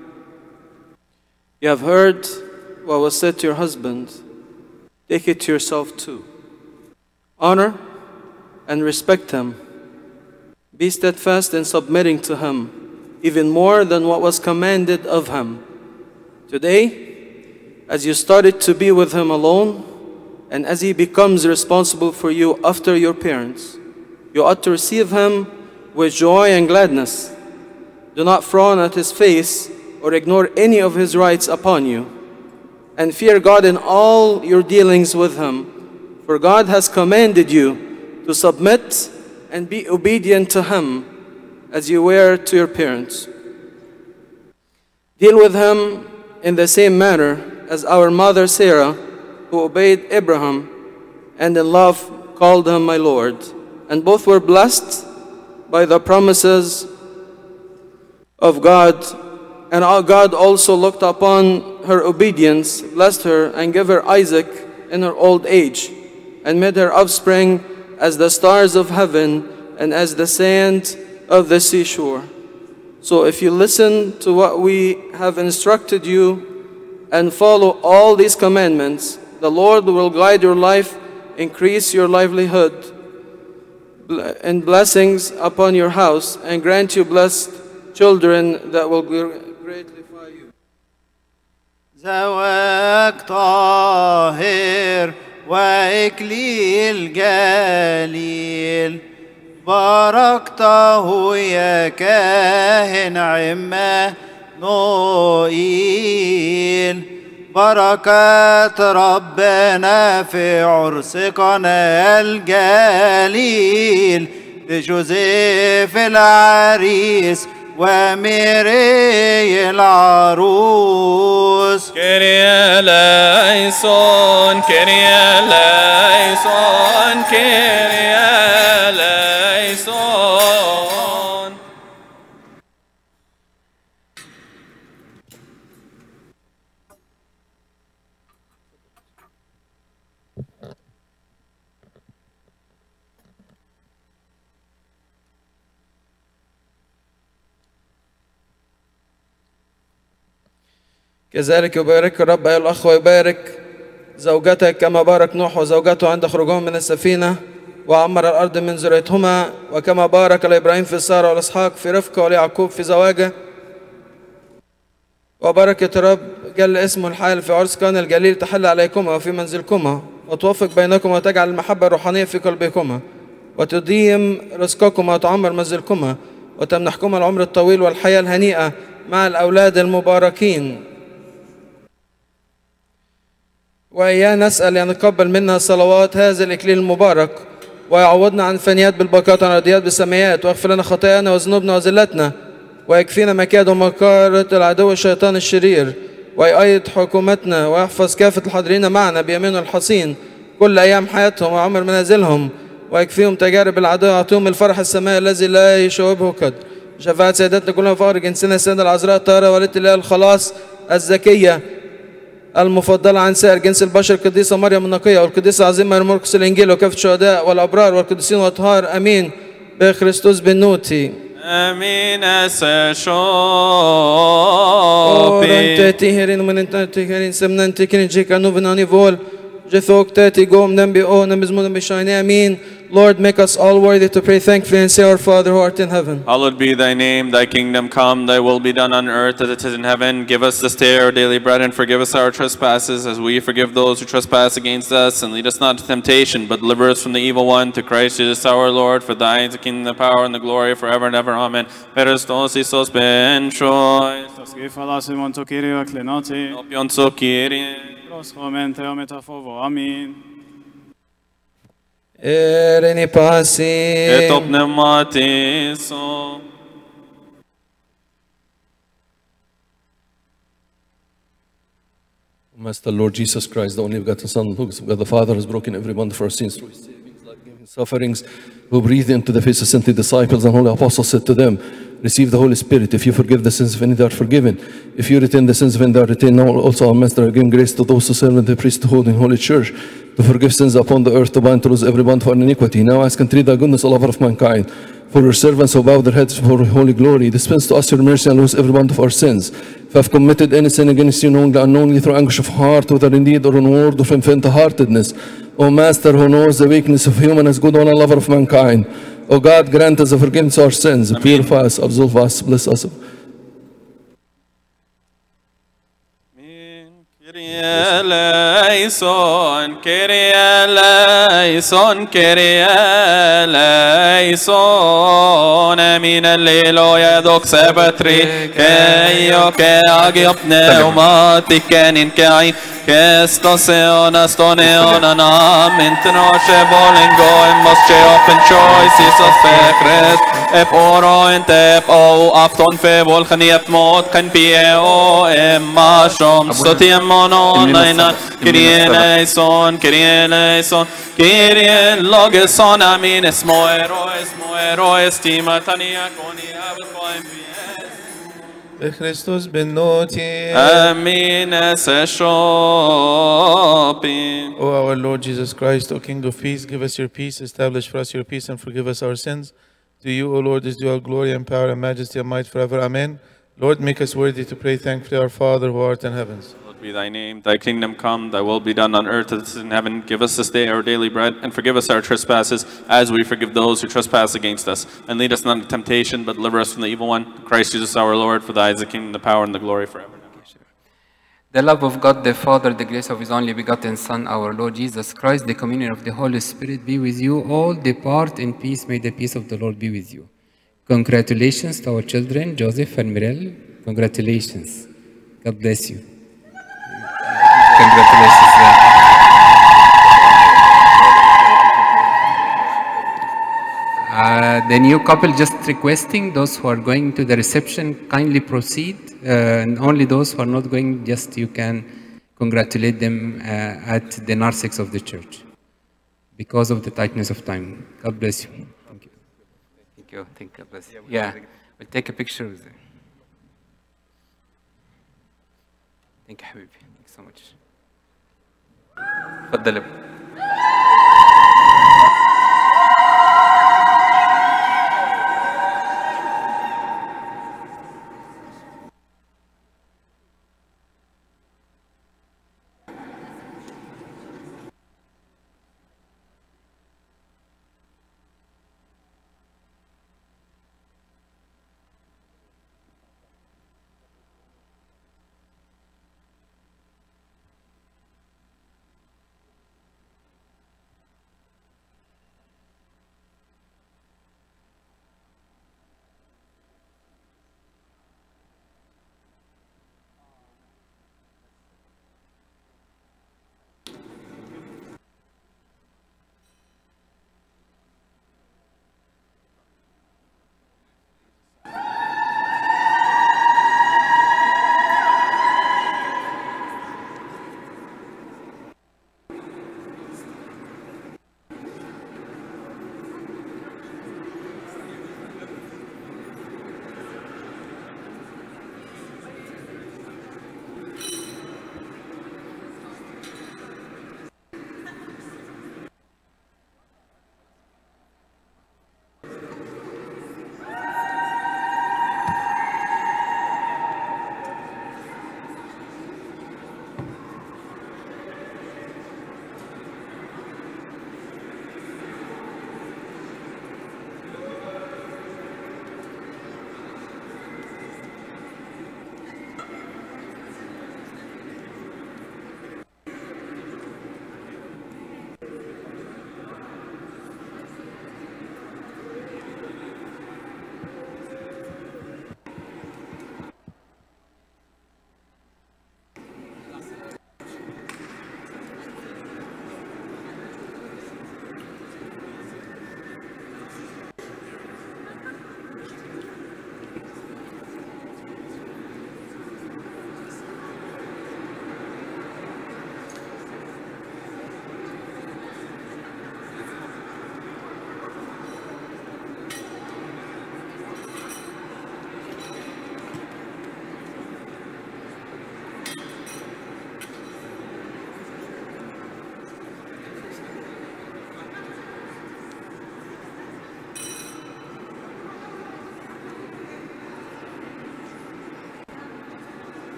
you have heard what was said to your husband. Take it to yourself too. Honor and respect him. Be steadfast in submitting to him, even more than what was commanded of him. Today, as you started to be with him alone, and as he becomes responsible for you after your parents, you ought to receive him with joy and gladness. Do not frown at his face or ignore any of his rights upon you, and fear God in all your dealings with him, for God has commanded you to submit and be obedient to him as you were to your parents. Deal with him in the same manner as our mother Sarah, who obeyed Abraham and in love called him my Lord, and both were blessed by the promises of God. And our God also looked upon her obedience, blessed her, and gave her Isaac in her old age, and made her offspring as the stars of heaven and as the sand of the seashore. So if you listen to what we have instructed you and follow all these commandments, the Lord will guide your life, increase your livelihood, and blessings upon your house, and grant you blessed children that will greatlify you. زواج طاهر وإكليل جليل باركته يا كاهن عمانوئيل بركات ربنا في عرسقنا الجليل لجوزيف العريس وميري العروس. كيريا ليسون كيريا ليسون كيريا ليسون. كذلك يبارك الرب أيها الأخ ويبارك زوجتك كما بارك نوح وزوجته عند خروجهم من السفينة وعمر الأرض من ذريتهما، وكما بارك لإبراهيم في سارة والإسحاق في رفقة وليعقوب في زواجه. وبركة الرب جل اسمه الحال في عرس كان الجليل تحل عليكما وفي منزلكما، وتوفق بينكما وتجعل المحبة الروحانية في قلبكما، وتديم رزقكما وتعمر منزلكما، وتمنحكما العمر الطويل والحياة الهنيئة مع الأولاد المباركين. وإياه نسأل أن يقبل منا صلوات هذا الإكليل المبارك، ويعوضنا عن فانيات بالبركات عن رديات بالسمايات، ويغفر لنا خطايانا وذنوبنا وزلتنا، ويكفينا مكائد ومكارة العدو الشيطان الشرير، ويؤيد حكومتنا، ويحفظ كافة الحاضرين معنا بيمينه الحصين كل أيام حياتهم وعمر منازلهم، ويكفيهم تجارب العدو، يعطيهم الفرح السماء الذي لا يشوبه قدر. شفاعة سيداتنا كلها فقر جنسنا السيدة العذراء الطاهرة وليدة الله الخلاص الزكية المفضلة عن سائر جنس البشر، القديسة مريم النقية والقديسة عظيمة مرقس الإنجيل وكافة الشهداء والأبرار والقديسين والأطهار، آمين بخريستوس بنوتي. آمين أسشوبي. أورنت تيهرين من أنت تيهرين سمنا تيكين جيكا نوفناني فول جثوك تاتي قوم نمبي أو نمزمون بشايني. آمين. Lord, make us all worthy to pray thankfully and say, Our Father who art in heaven. Hallowed be thy name, thy kingdom come, thy will be done on earth as it is in heaven. Give us this day our daily bread, and forgive us our trespasses, as we forgive those who trespass against us. And lead us not into temptation, but deliver us from the evil one. To Christ Jesus our Lord, for thine is the kingdom, the power, and the glory forever and ever. Amen. Perestos Isos ben shoy. Opion so Kyrie. Proscomente o metafovo. Amin. Ereni pasi. Etop pneumatiso. Master Lord Jesus Christ, the only begotten Son, who God the Father has broken every bond of our sins through his savings, life-giving sufferings, who breathed into the faces sent the disciples and holy apostles, said to them, receive the Holy Spirit. If you forgive the sins of any, they are forgiven. If you retain the sins of any, they are retained. Now also our Master has given grace to those who serve in the priesthood in Holy Church, to forgive sins upon the earth, to bind to lose every bond for iniquity. Now ask and entreat thy goodness, O lover of mankind, for your servants who bow their heads for holy glory, dispense to us your mercy and lose every bond of our sins. If I have committed any sin against you knowingly, unknowingly, through anguish of heart, whether in deed or in word, or from faint-heartedness, O Master, who knows the weakness of human as good one and lover of mankind, O God, grant us the forgiveness of our sins, Amen. Purify us, absolve us, bless us. Kyrie eleison, Kyrie eleison, Kyrie eleison. Amin alleluia, doxa patri, keio ke agiop pneumatiken kain, Kestos eonastoneon amen, tenoshe volingo, and must open choice, Jesus fekret, ep oro and ep o, afton fe volcaniep mot, can be o, emma shom, sotiam mono, nainan, Kyrie eleison, Kyrie eleison, Kyrie logeson, amin, esmoero, esmoero, estima, tania, conia, Christus ben noti. Amen. Shopping. O our Lord Jesus Christ, O King of peace, give us your peace, establish for us your peace, and forgive us our sins. To you, O Lord, is due all glory and power and majesty and might forever. Amen. Lord, make us worthy to pray thankfully, our Father who art in heavens. Be thy name, thy kingdom come, thy will be done on earth as it is in heaven. Give us this day our daily bread, and forgive us our trespasses, as we forgive those who trespass against us. And lead us not into temptation, but deliver us from the evil one. Christ Jesus our Lord, for thy is the kingdom, the power, and the glory forever. The love of God the Father, the grace of his only begotten Son, our Lord Jesus Christ, the communion of the Holy Spirit be with you all. Depart in peace. May the peace of the Lord be with you. Congratulations to our children, Joseph and Mirel. Congratulations. God bless you. Congratulations. Uh, the new couple just requesting those who are going to the reception kindly proceed, uh, and only those who are not going, just you can congratulate them uh, at the narthex of the church because of the tightness of time. God bless you. Thank you. Thank you. Thank you. God bless you. Yeah, we'll take a picture with them. Thank you, Habibi. Thank you so much. تفضل.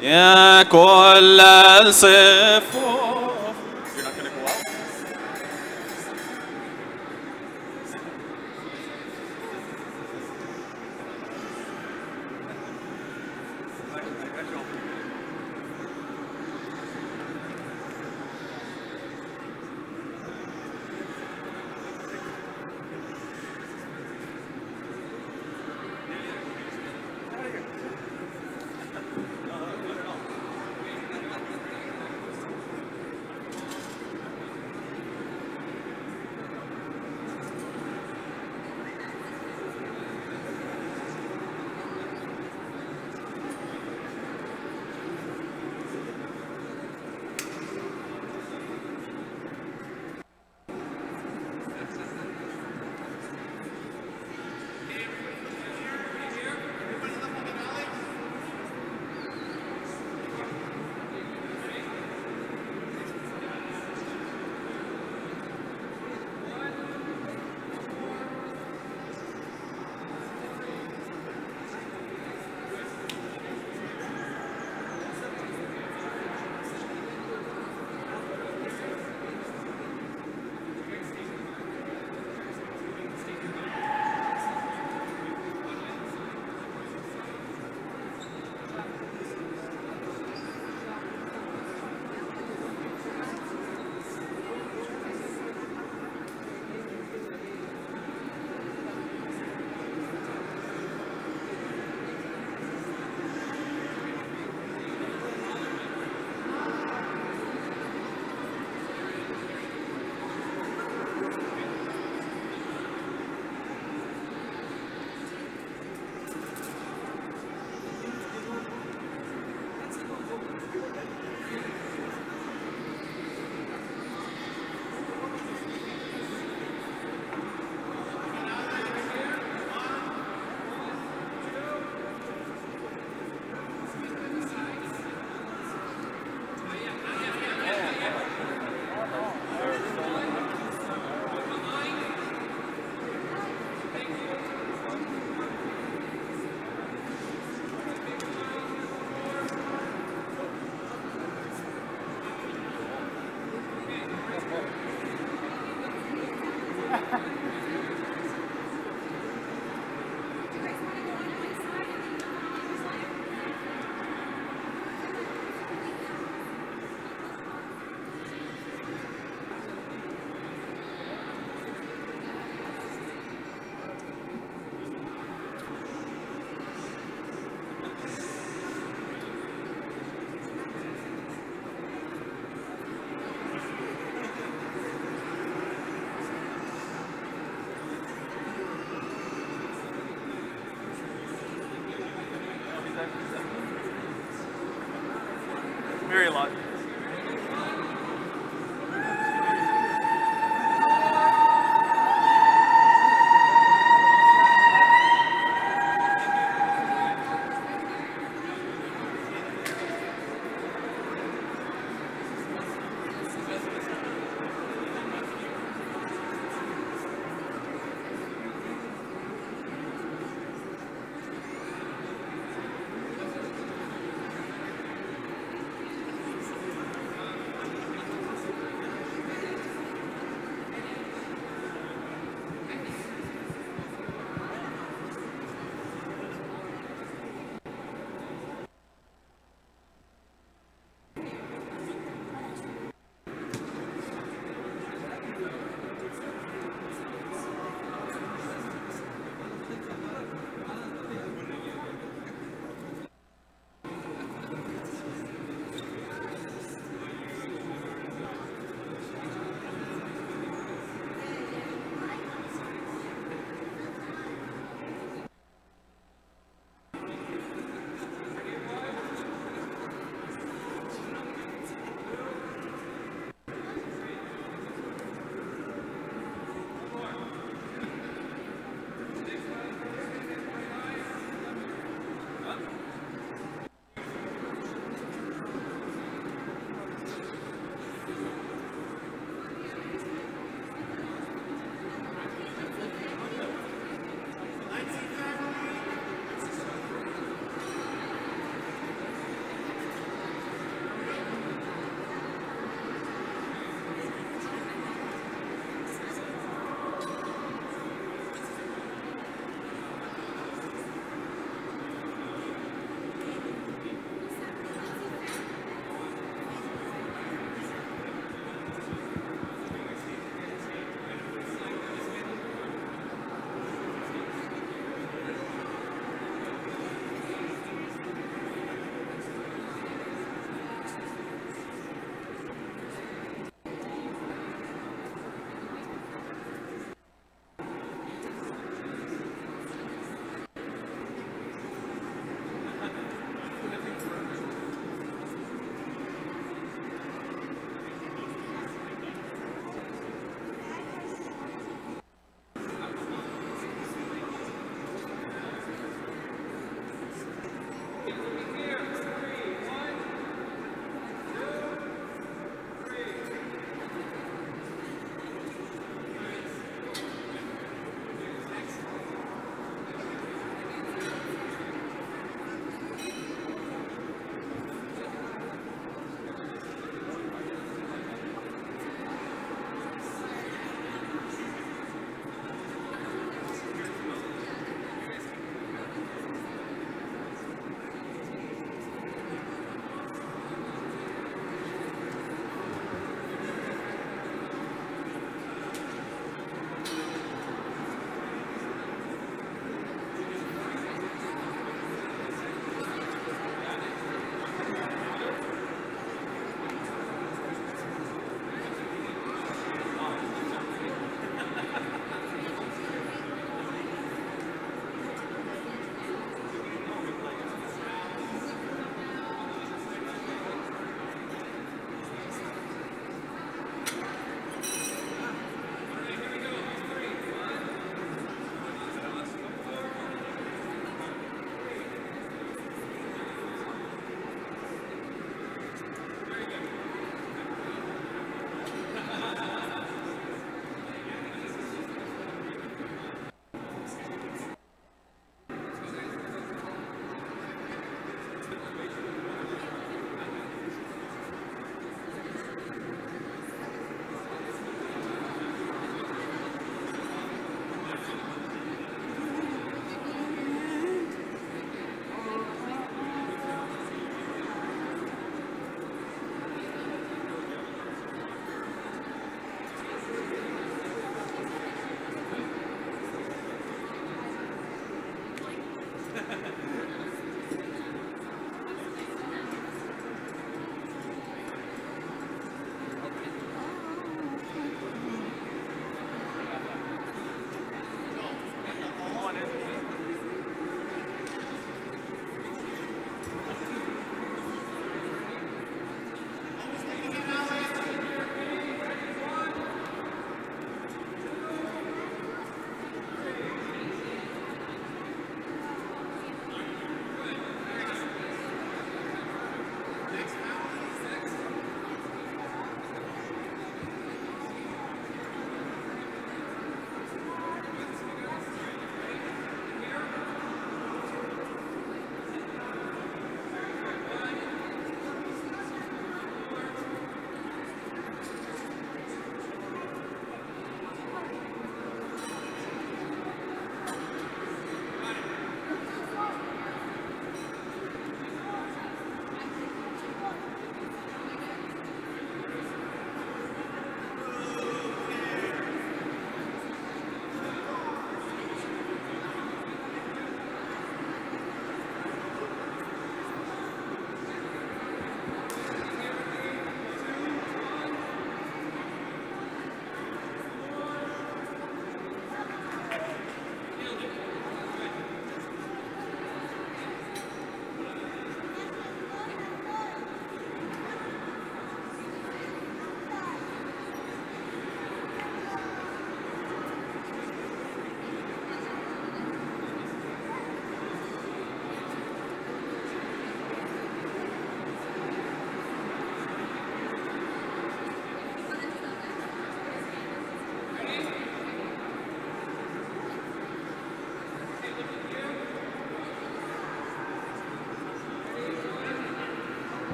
يا كل الصفوف.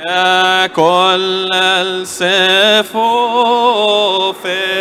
كل الصفوف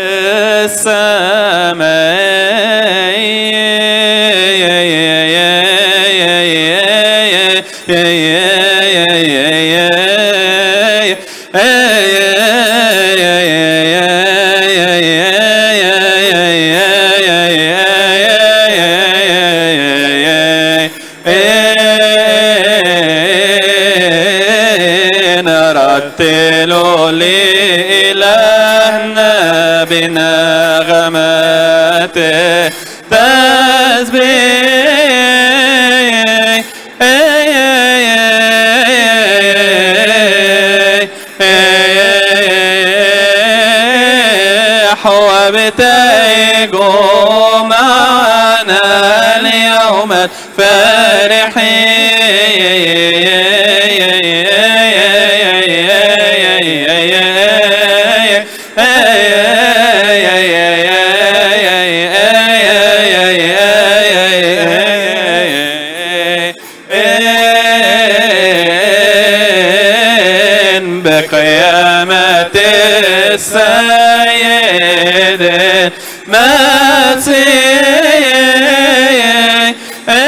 نرتل لإلهنا بنغمات تسبيح وابتهجوا معنا اليوم بقيامة السيد المسيح.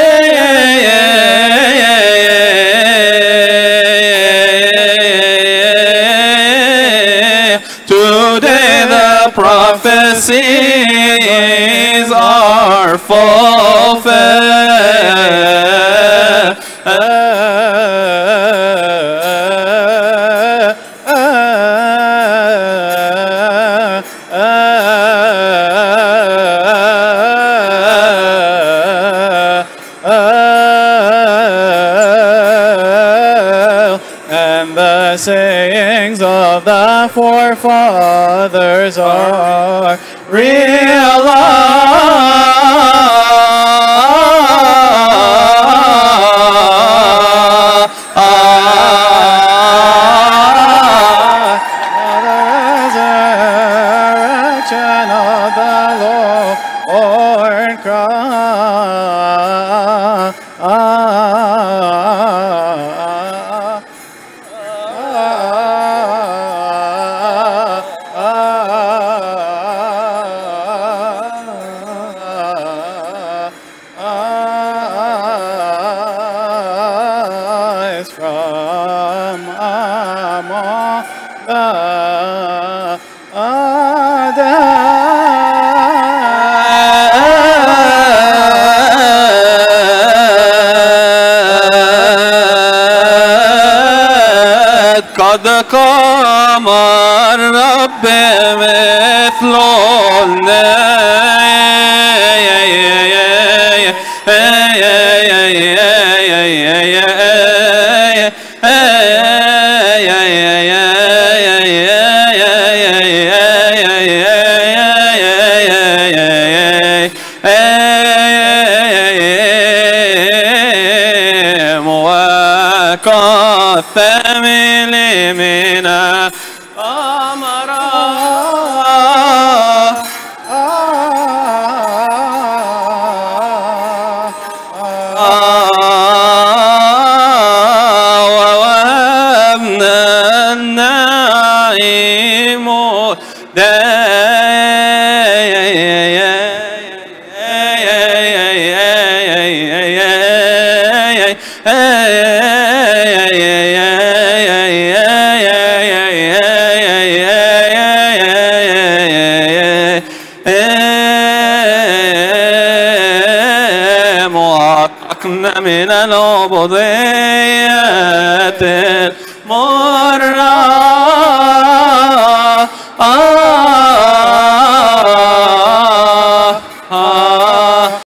Today the prophecies are fulfilled. And the sayings of the forefathers are realized. The resurrection of the Lord Christ. From among the dead. قد قام الرب مثل وكالثمل من أمراء ووهبنا النعيم معتقنا من العبودية المرة